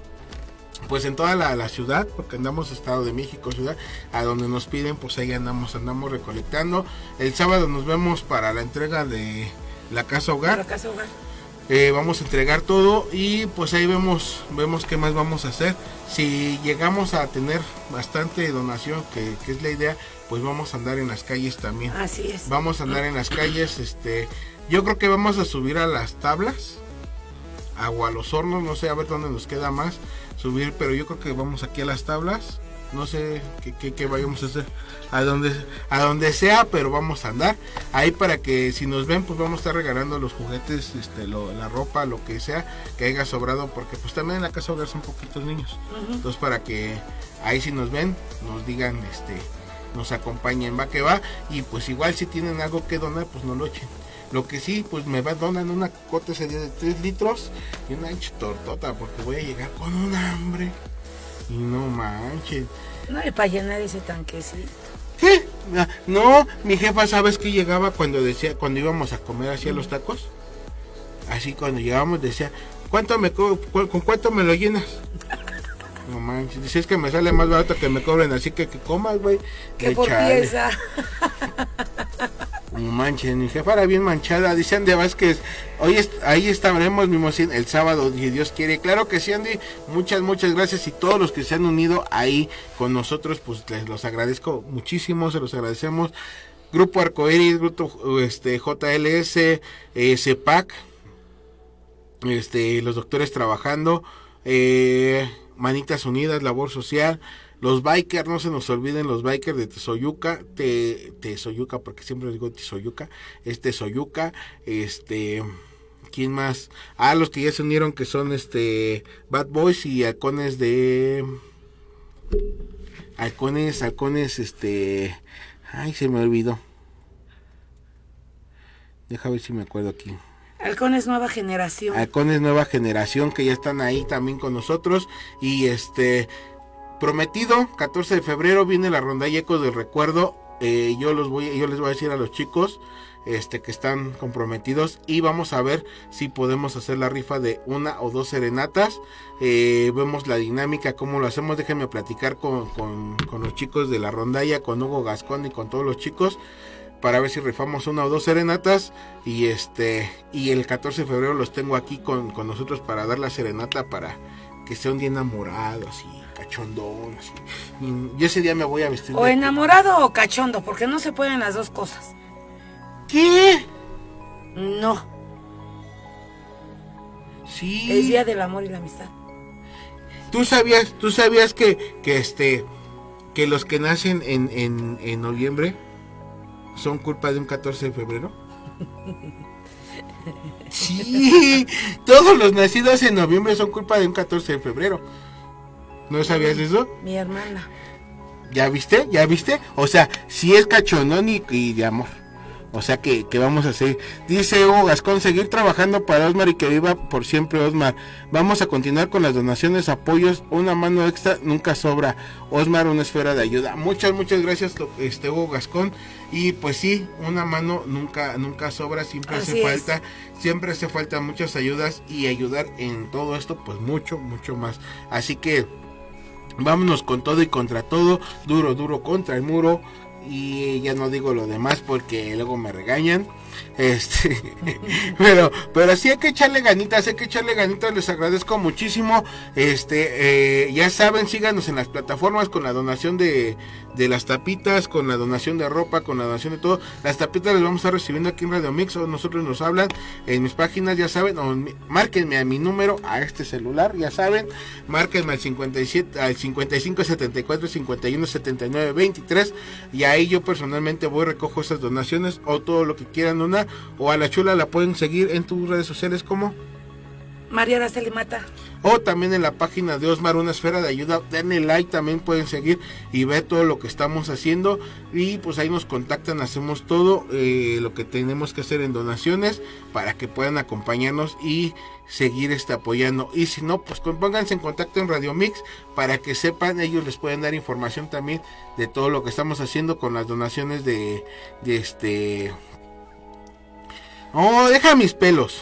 ciudad, porque andamos Estado de México, ciudad, a donde nos piden, pues ahí andamos recolectando. El sábado nos vemos para la entrega de la casa hogar. Vamos a entregar todo y pues ahí vemos qué más vamos a hacer. Si llegamos a tener bastante donación, que es la idea, pues vamos a andar en las calles también. Así es. Vamos a andar en las calles, yo creo que vamos a subir a las tablas, o a los hornos, no sé, a ver dónde nos queda más subir, pero yo creo que vamos aquí a las tablas, no sé qué vayamos a hacer, a donde sea, pero vamos a andar ahí para que si nos ven, pues vamos a estar regalando los juguetes, la ropa, lo que sea que haya sobrado, porque pues también en la casa hogar son poquitos niños. Entonces para que ahí si nos ven, nos digan, nos acompañen, va que va. Y pues igual si tienen algo que donar, pues no lo echen. Lo que sí, pues me donan una cota ese día de 3 litros y una tortota, porque voy a llegar con un hambre. Y no manches. No hay para llenar ese tanquecito. ¿Qué? No, mi jefa, ¿sabes que llegaba cuando íbamos a comer hacia los tacos? Así cuando llegábamos decía, ¿con cuánto me lo llenas? No manches, dice, es que me sale más barato que me cobren, así que comas, güey. Que por pieza. No manches, mi jefa era bien manchada. Dice Andy Vázquez, ahí estaremos Mimosín el sábado, si Dios quiere. Claro que sí, Andy, muchas gracias. Y todos los que se han unido ahí con nosotros, pues les los agradezco muchísimo, se los agradecemos. Grupo Arcoiris, Grupo JLS, CEPAC, los doctores trabajando, Manitas Unidas, Labor Social, los bikers, no se nos olviden los bikers de Tezoyuca, Tezoyuca, porque siempre digo Tezoyuca, Tezoyuca, ¿quién más? Los que ya se unieron, que son Bad Boys y halcones ay, se me olvidó. Deja ver si me acuerdo aquí. Halcones Nueva Generación. Halcones Nueva Generación, que ya están ahí también con nosotros. Y prometido, 14 de febrero viene la rondalla Ecos del Recuerdo. Yo les voy a decir a los chicos que están comprometidos, y vamos a ver si podemos hacer la rifa de 1 o 2 serenatas. Vemos la dinámica, cómo lo hacemos. Déjenme platicar con los chicos de la rondalla, con Hugo Gascón y con todos los chicos, para ver si rifamos 1 o 2 serenatas. Y el 14 de febrero los tengo aquí con nosotros para dar la serenata, para que sea un día enamorado, así cachondón, así. Y ese día me voy a vestir o enamorado o cachondo, porque no se pueden las dos cosas. ¿Qué? No. Sí. Es día del amor y la amistad. ¿Tú sabías que los que nacen en noviembre son culpa de un 14 de febrero? Sí, todos los nacidos en noviembre son culpa de un 14 de febrero. ¿No sabías eso? Mi hermana. ¿Ya viste? ¿Ya viste? O sea, sí es cachondón y de amor. O sea que vamos a hacer. Dice Hugo Gascón, seguir trabajando para Osmar y que viva por siempre Osmar. Vamos a continuar con las donaciones, apoyos, una mano extra nunca sobra. Osmar, una esfera de ayuda. Muchas gracias, Hugo Gascón. Y pues sí, una mano nunca sobra, siempre Así hace falta muchas ayudas y ayudar en todo esto, pues mucho más. Así que vámonos con todo y contra todo, duro contra el muro. Y ya no digo lo demás porque luego me regañan. Pero sí hay que echarle ganitas, les agradezco muchísimo. Ya saben, síganos en las plataformas con la donación de las tapitas, con la donación de ropa, con la donación de todo. Las tapitas las vamos a estar recibiendo aquí en Radio Mix, o nosotros nos hablan en mis páginas, ya saben, o márquenme a mi número, a este celular, ya saben, márquenme al 55 74 51 79 23, y ahí yo personalmente voy, recojo esas donaciones o todo lo que quieran donar. O a la Chula la pueden seguir en tus redes sociales como María Araceli Mata. O también en la página de Osmar, una esfera de ayuda. Denle like, también pueden seguir y ver todo lo que estamos haciendo. Y pues ahí nos contactan, hacemos todo lo que tenemos que hacer en donaciones para que puedan acompañarnos y seguir apoyando. Y si no, pues pónganse en contacto en Radio Mix para que sepan, ellos les pueden dar información también de todo lo que estamos haciendo con las donaciones de Oh, deja mis pelos.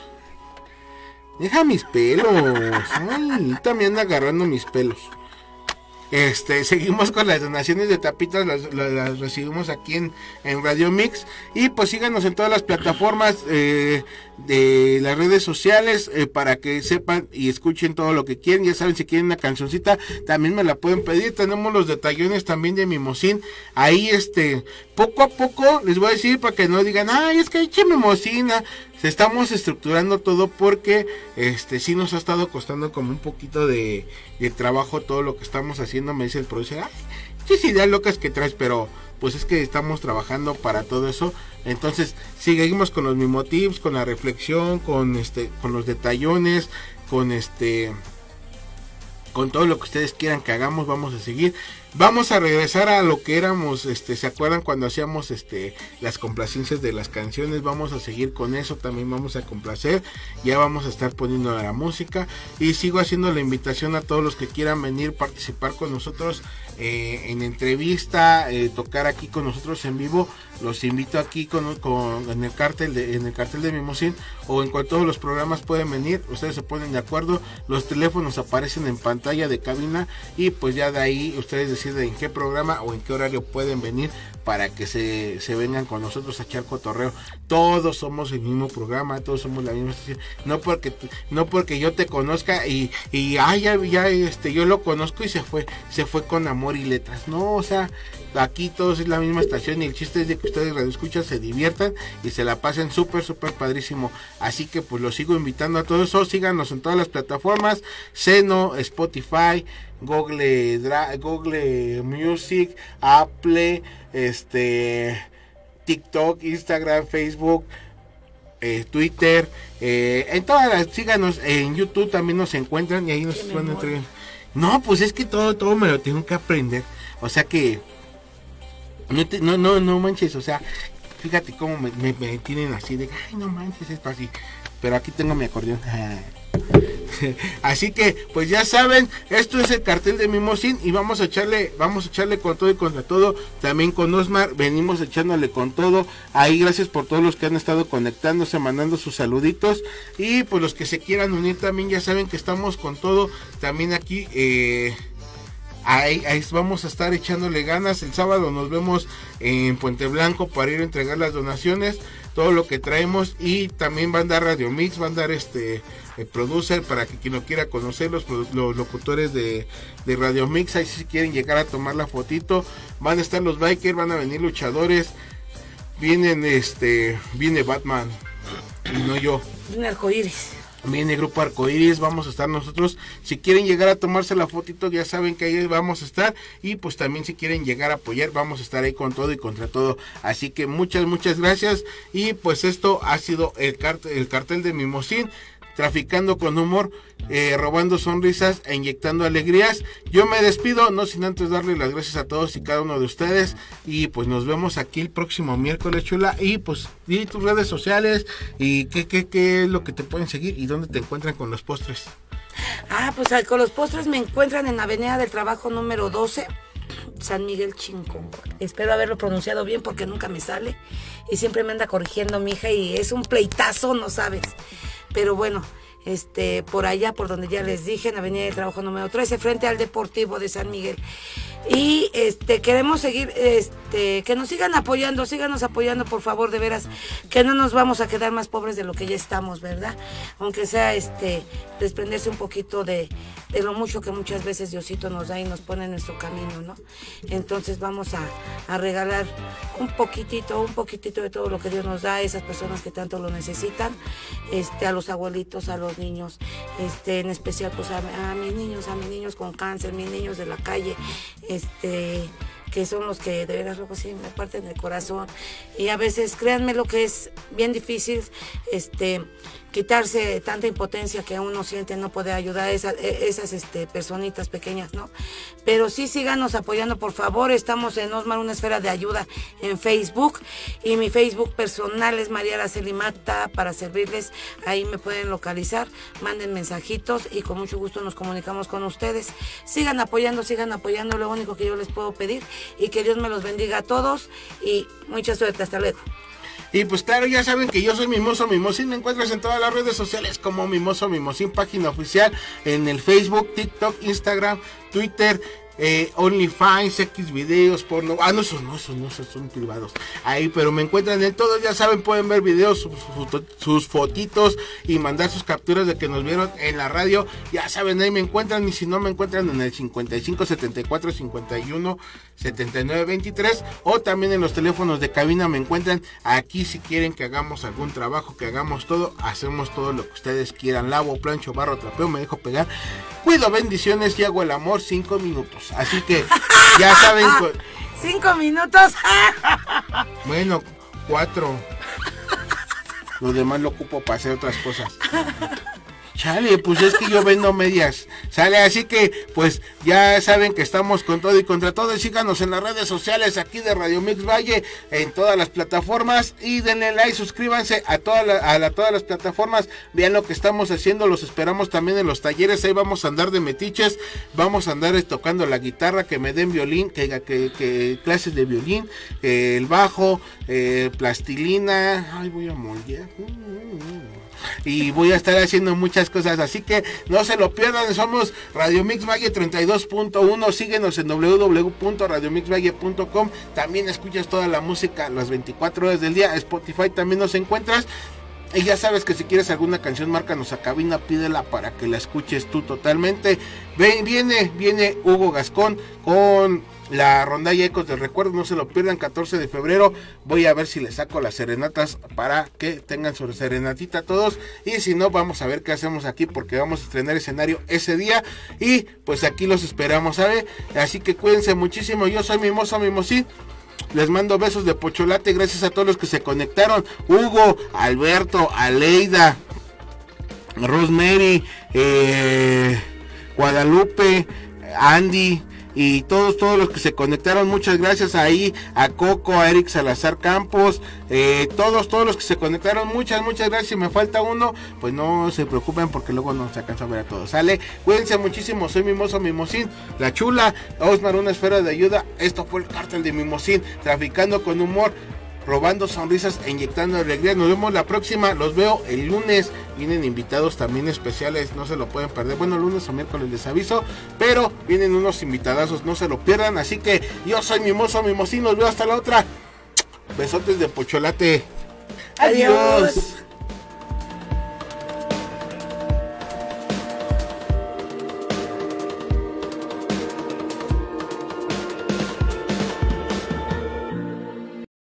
Ay, también anda agarrando mis pelos. Seguimos con las donaciones de tapitas, las recibimos aquí en Radio Mix. Y pues síganos en todas las plataformas de las redes sociales para que sepan y escuchen todo lo que quieren. Ya saben, si quieren una cancioncita también me la pueden pedir. Tenemos los detallones también de Mimosín. Ahí poco a poco les voy a decir para que no digan, ay, es que eche Mimosina. Estamos estructurando todo porque sí nos ha estado costando como un poquito de trabajo todo lo que estamos haciendo. Me dice el productor, ay, qué ideas locas que traes, pero pues es que estamos trabajando para todo eso. Entonces seguimos con los mimotips, con la reflexión, con los detallones, con todo lo que ustedes quieran que hagamos. Vamos a seguir. Vamos a regresar a lo que éramos, ¿se acuerdan cuando hacíamos las complacencias de las canciones? Vamos a seguir con eso, también vamos a complacer, ya vamos a estar poniendo la música y sigo haciendo la invitación a todos los que quieran venir, participar con nosotros en entrevista, tocar aquí con nosotros en vivo. Los invito aquí en el cartel de Mimosín o en todos los programas pueden venir, ustedes se ponen de acuerdo, los teléfonos aparecen en pantalla de cabina y pues ya de ahí ustedes deciden en qué programa o en qué horario pueden venir para que se vengan con nosotros a echar cotorreo. Todos somos el mismo programa, todos somos la misma estación. No porque yo te conozca y yo lo conozco y se fue con amor y letras. No, o sea, aquí todos es la misma estación y el chiste es de que ustedes radioescuchas se diviertan y se la pasen súper padrísimo. Así que pues los sigo invitando a todos eso. Síganos en todas las plataformas: Seno, Spotify, Google Music, Apple, TikTok, Instagram, Facebook, Twitter, en todas las, síganos en YouTube, también nos encuentran y ahí nos van a entregar. No, pues es que todo me lo tengo que aprender. O sea que no manches, o sea, fíjate cómo me tienen así de, ay, no manches esto así. Pero aquí tengo mi acordeón. Así que pues ya saben, esto es el cartel de Mimosín y vamos a echarle con todo y contra todo. También con Osmar venimos echándole con todo. Ahí gracias por todos los que han estado conectándose, mandando sus saluditos. Y pues los que se quieran unir también ya saben que estamos con todo. También aquí ahí vamos a estar echándole ganas. El sábado nos vemos en Puente Blanco para ir a entregar las donaciones, todo lo que traemos. Y también va a andar Radio Mix, va a andar el producer para que quien lo quiera conocer, los locutores de Radio Mix. Ahí si quieren llegar a tomar la fotito, van a estar los bikers, van a venir luchadores, viene Batman y no yo. Un arcoíris. Viene Grupo Arcoíris, vamos a estar nosotros. Si quieren llegar a tomarse la fotito, ya saben que ahí vamos a estar. Y pues también si quieren llegar a apoyar, vamos a estar ahí con todo y contra todo. Así que muchas gracias. Y pues esto ha sido el cartel de Mimosín, traficando con humor, robando sonrisas e inyectando alegrías. Yo me despido, no sin antes darle las gracias a todos y cada uno de ustedes. Y pues nos vemos aquí el próximo miércoles, chula. Y pues di tus redes sociales y qué es lo que te pueden seguir y dónde te encuentran con los postres. Pues con los postres me encuentran en Avenida del Trabajo número 12, San Miguel Chinco. Espero haberlo pronunciado bien porque nunca me sale y siempre me anda corrigiendo mi hija y es un pleitazo, no sabes. Pero bueno, por allá, por donde ya les dije, en Avenida del Trabajo número 13, frente al Deportivo de San Miguel. Y queremos seguir, que nos sigan apoyando, síganos apoyando, por favor, de veras, que no nos vamos a quedar más pobres de lo que ya estamos, ¿verdad? Aunque sea desprenderse un poquito de lo mucho que muchas veces Diosito nos da y nos pone en nuestro camino, ¿no? Entonces vamos a regalar un poquitito de todo lo que Dios nos da a esas personas que tanto lo necesitan, a los abuelitos, a los niños, en especial pues a mis niños con cáncer, mis niños de la calle, que son los que de veras luego sí me parten el corazón. Y a veces, créanme lo que es bien difícil, quitarse tanta impotencia que uno siente, no poder ayudar a esas personitas pequeñas, ¿no? Pero sí, síganos apoyando, por favor. Estamos en Osmar, una esfera de ayuda en Facebook, y mi Facebook personal es María Araceli Mata, para servirles. Ahí me pueden localizar, manden mensajitos y con mucho gusto nos comunicamos con ustedes. Sigan apoyando, lo único que yo les puedo pedir, y que Dios me los bendiga a todos y mucha suerte. Hasta luego. Y pues claro, ya saben que yo soy Mimoso Mimosín, me encuentras en todas las redes sociales como Mimoso Mimosín, página oficial en el Facebook, TikTok, Instagram, Twitter, OnlyFans, Xvideos, porno. Esos son privados. Ahí, pero me encuentran en todos, ya saben, pueden ver videos, sus fotitos y mandar sus capturas de que nos vieron en la radio. Ya saben, ahí me encuentran, y si no me encuentran en el 55 74 51 79 23, o también en los teléfonos de cabina me encuentran aquí. Si quieren que hagamos algún trabajo, que hagamos todo, hacemos todo lo que ustedes quieran. Lavo, plancho, barro, trapeo, me dejo pegar, cuido, bendiciones y hago el amor 5 minutos. Así que ya saben. 5 minutos. Bueno, 4. Lo demás lo ocupo para hacer otras cosas. Chale, pues es que yo vendo medias. Sale, así que pues ya saben que estamos con todo y contra todo. Y síganos en las redes sociales aquí de Radio Mix Valle, en todas las plataformas, y denle like, suscríbanse a todas las plataformas. Vean lo que estamos haciendo, los esperamos también en los talleres. Ahí vamos a andar de metiches, vamos a andar tocando la guitarra, que me den violín, que clases de violín, el bajo, plastilina. Ay, voy a moldear. Y voy a estar haciendo muchas cosas, así que no se lo pierdan. Somos Radio Mix Valle 32.1. Síguenos en www.radiomixvalle.com. También escuchas toda la música las 24 horas del día. Spotify también nos encuentras. Y ya sabes que si quieres alguna canción, márcanos a cabina, pídela para que la escuches tú totalmente. Viene Hugo Gascón con la rondalla Ecos del Recuerdo, no se lo pierdan, 14 de febrero. Voy a ver si les saco las serenatas para que tengan su serenatita todos. Y si no, vamos a ver qué hacemos aquí, porque vamos a estrenar escenario ese día. Y pues aquí los esperamos, ¿sabe? Así que cuídense muchísimo. Yo soy Mimoso Mimosín. Les mando besos de pocholate. Gracias a todos los que se conectaron. Hugo, Alberto, Aleida, Rosemary, Guadalupe, Andy, y todos los que se conectaron. Muchas gracias ahí a Coco, a Eric Salazar Campos, todos los que se conectaron, muchas gracias. Si me falta uno, pues no se preocupen, porque luego no se alcanza a ver a todos. Sale, cuídense muchísimo. Soy Mimoso Mimosín, la chula, Osmar, una esfera de ayuda. Esto fue el cartel de Mimosín, traficando con humor, robando sonrisas e inyectando alegría. Nos vemos la próxima, los veo el lunes. Vienen invitados también especiales, no se lo pueden perder. Bueno, lunes o miércoles les aviso, pero vienen unos invitadazos, no se lo pierdan. Así que yo soy Mimoso Mimosín, los veo hasta la otra. Besotes de pocholate. Adiós.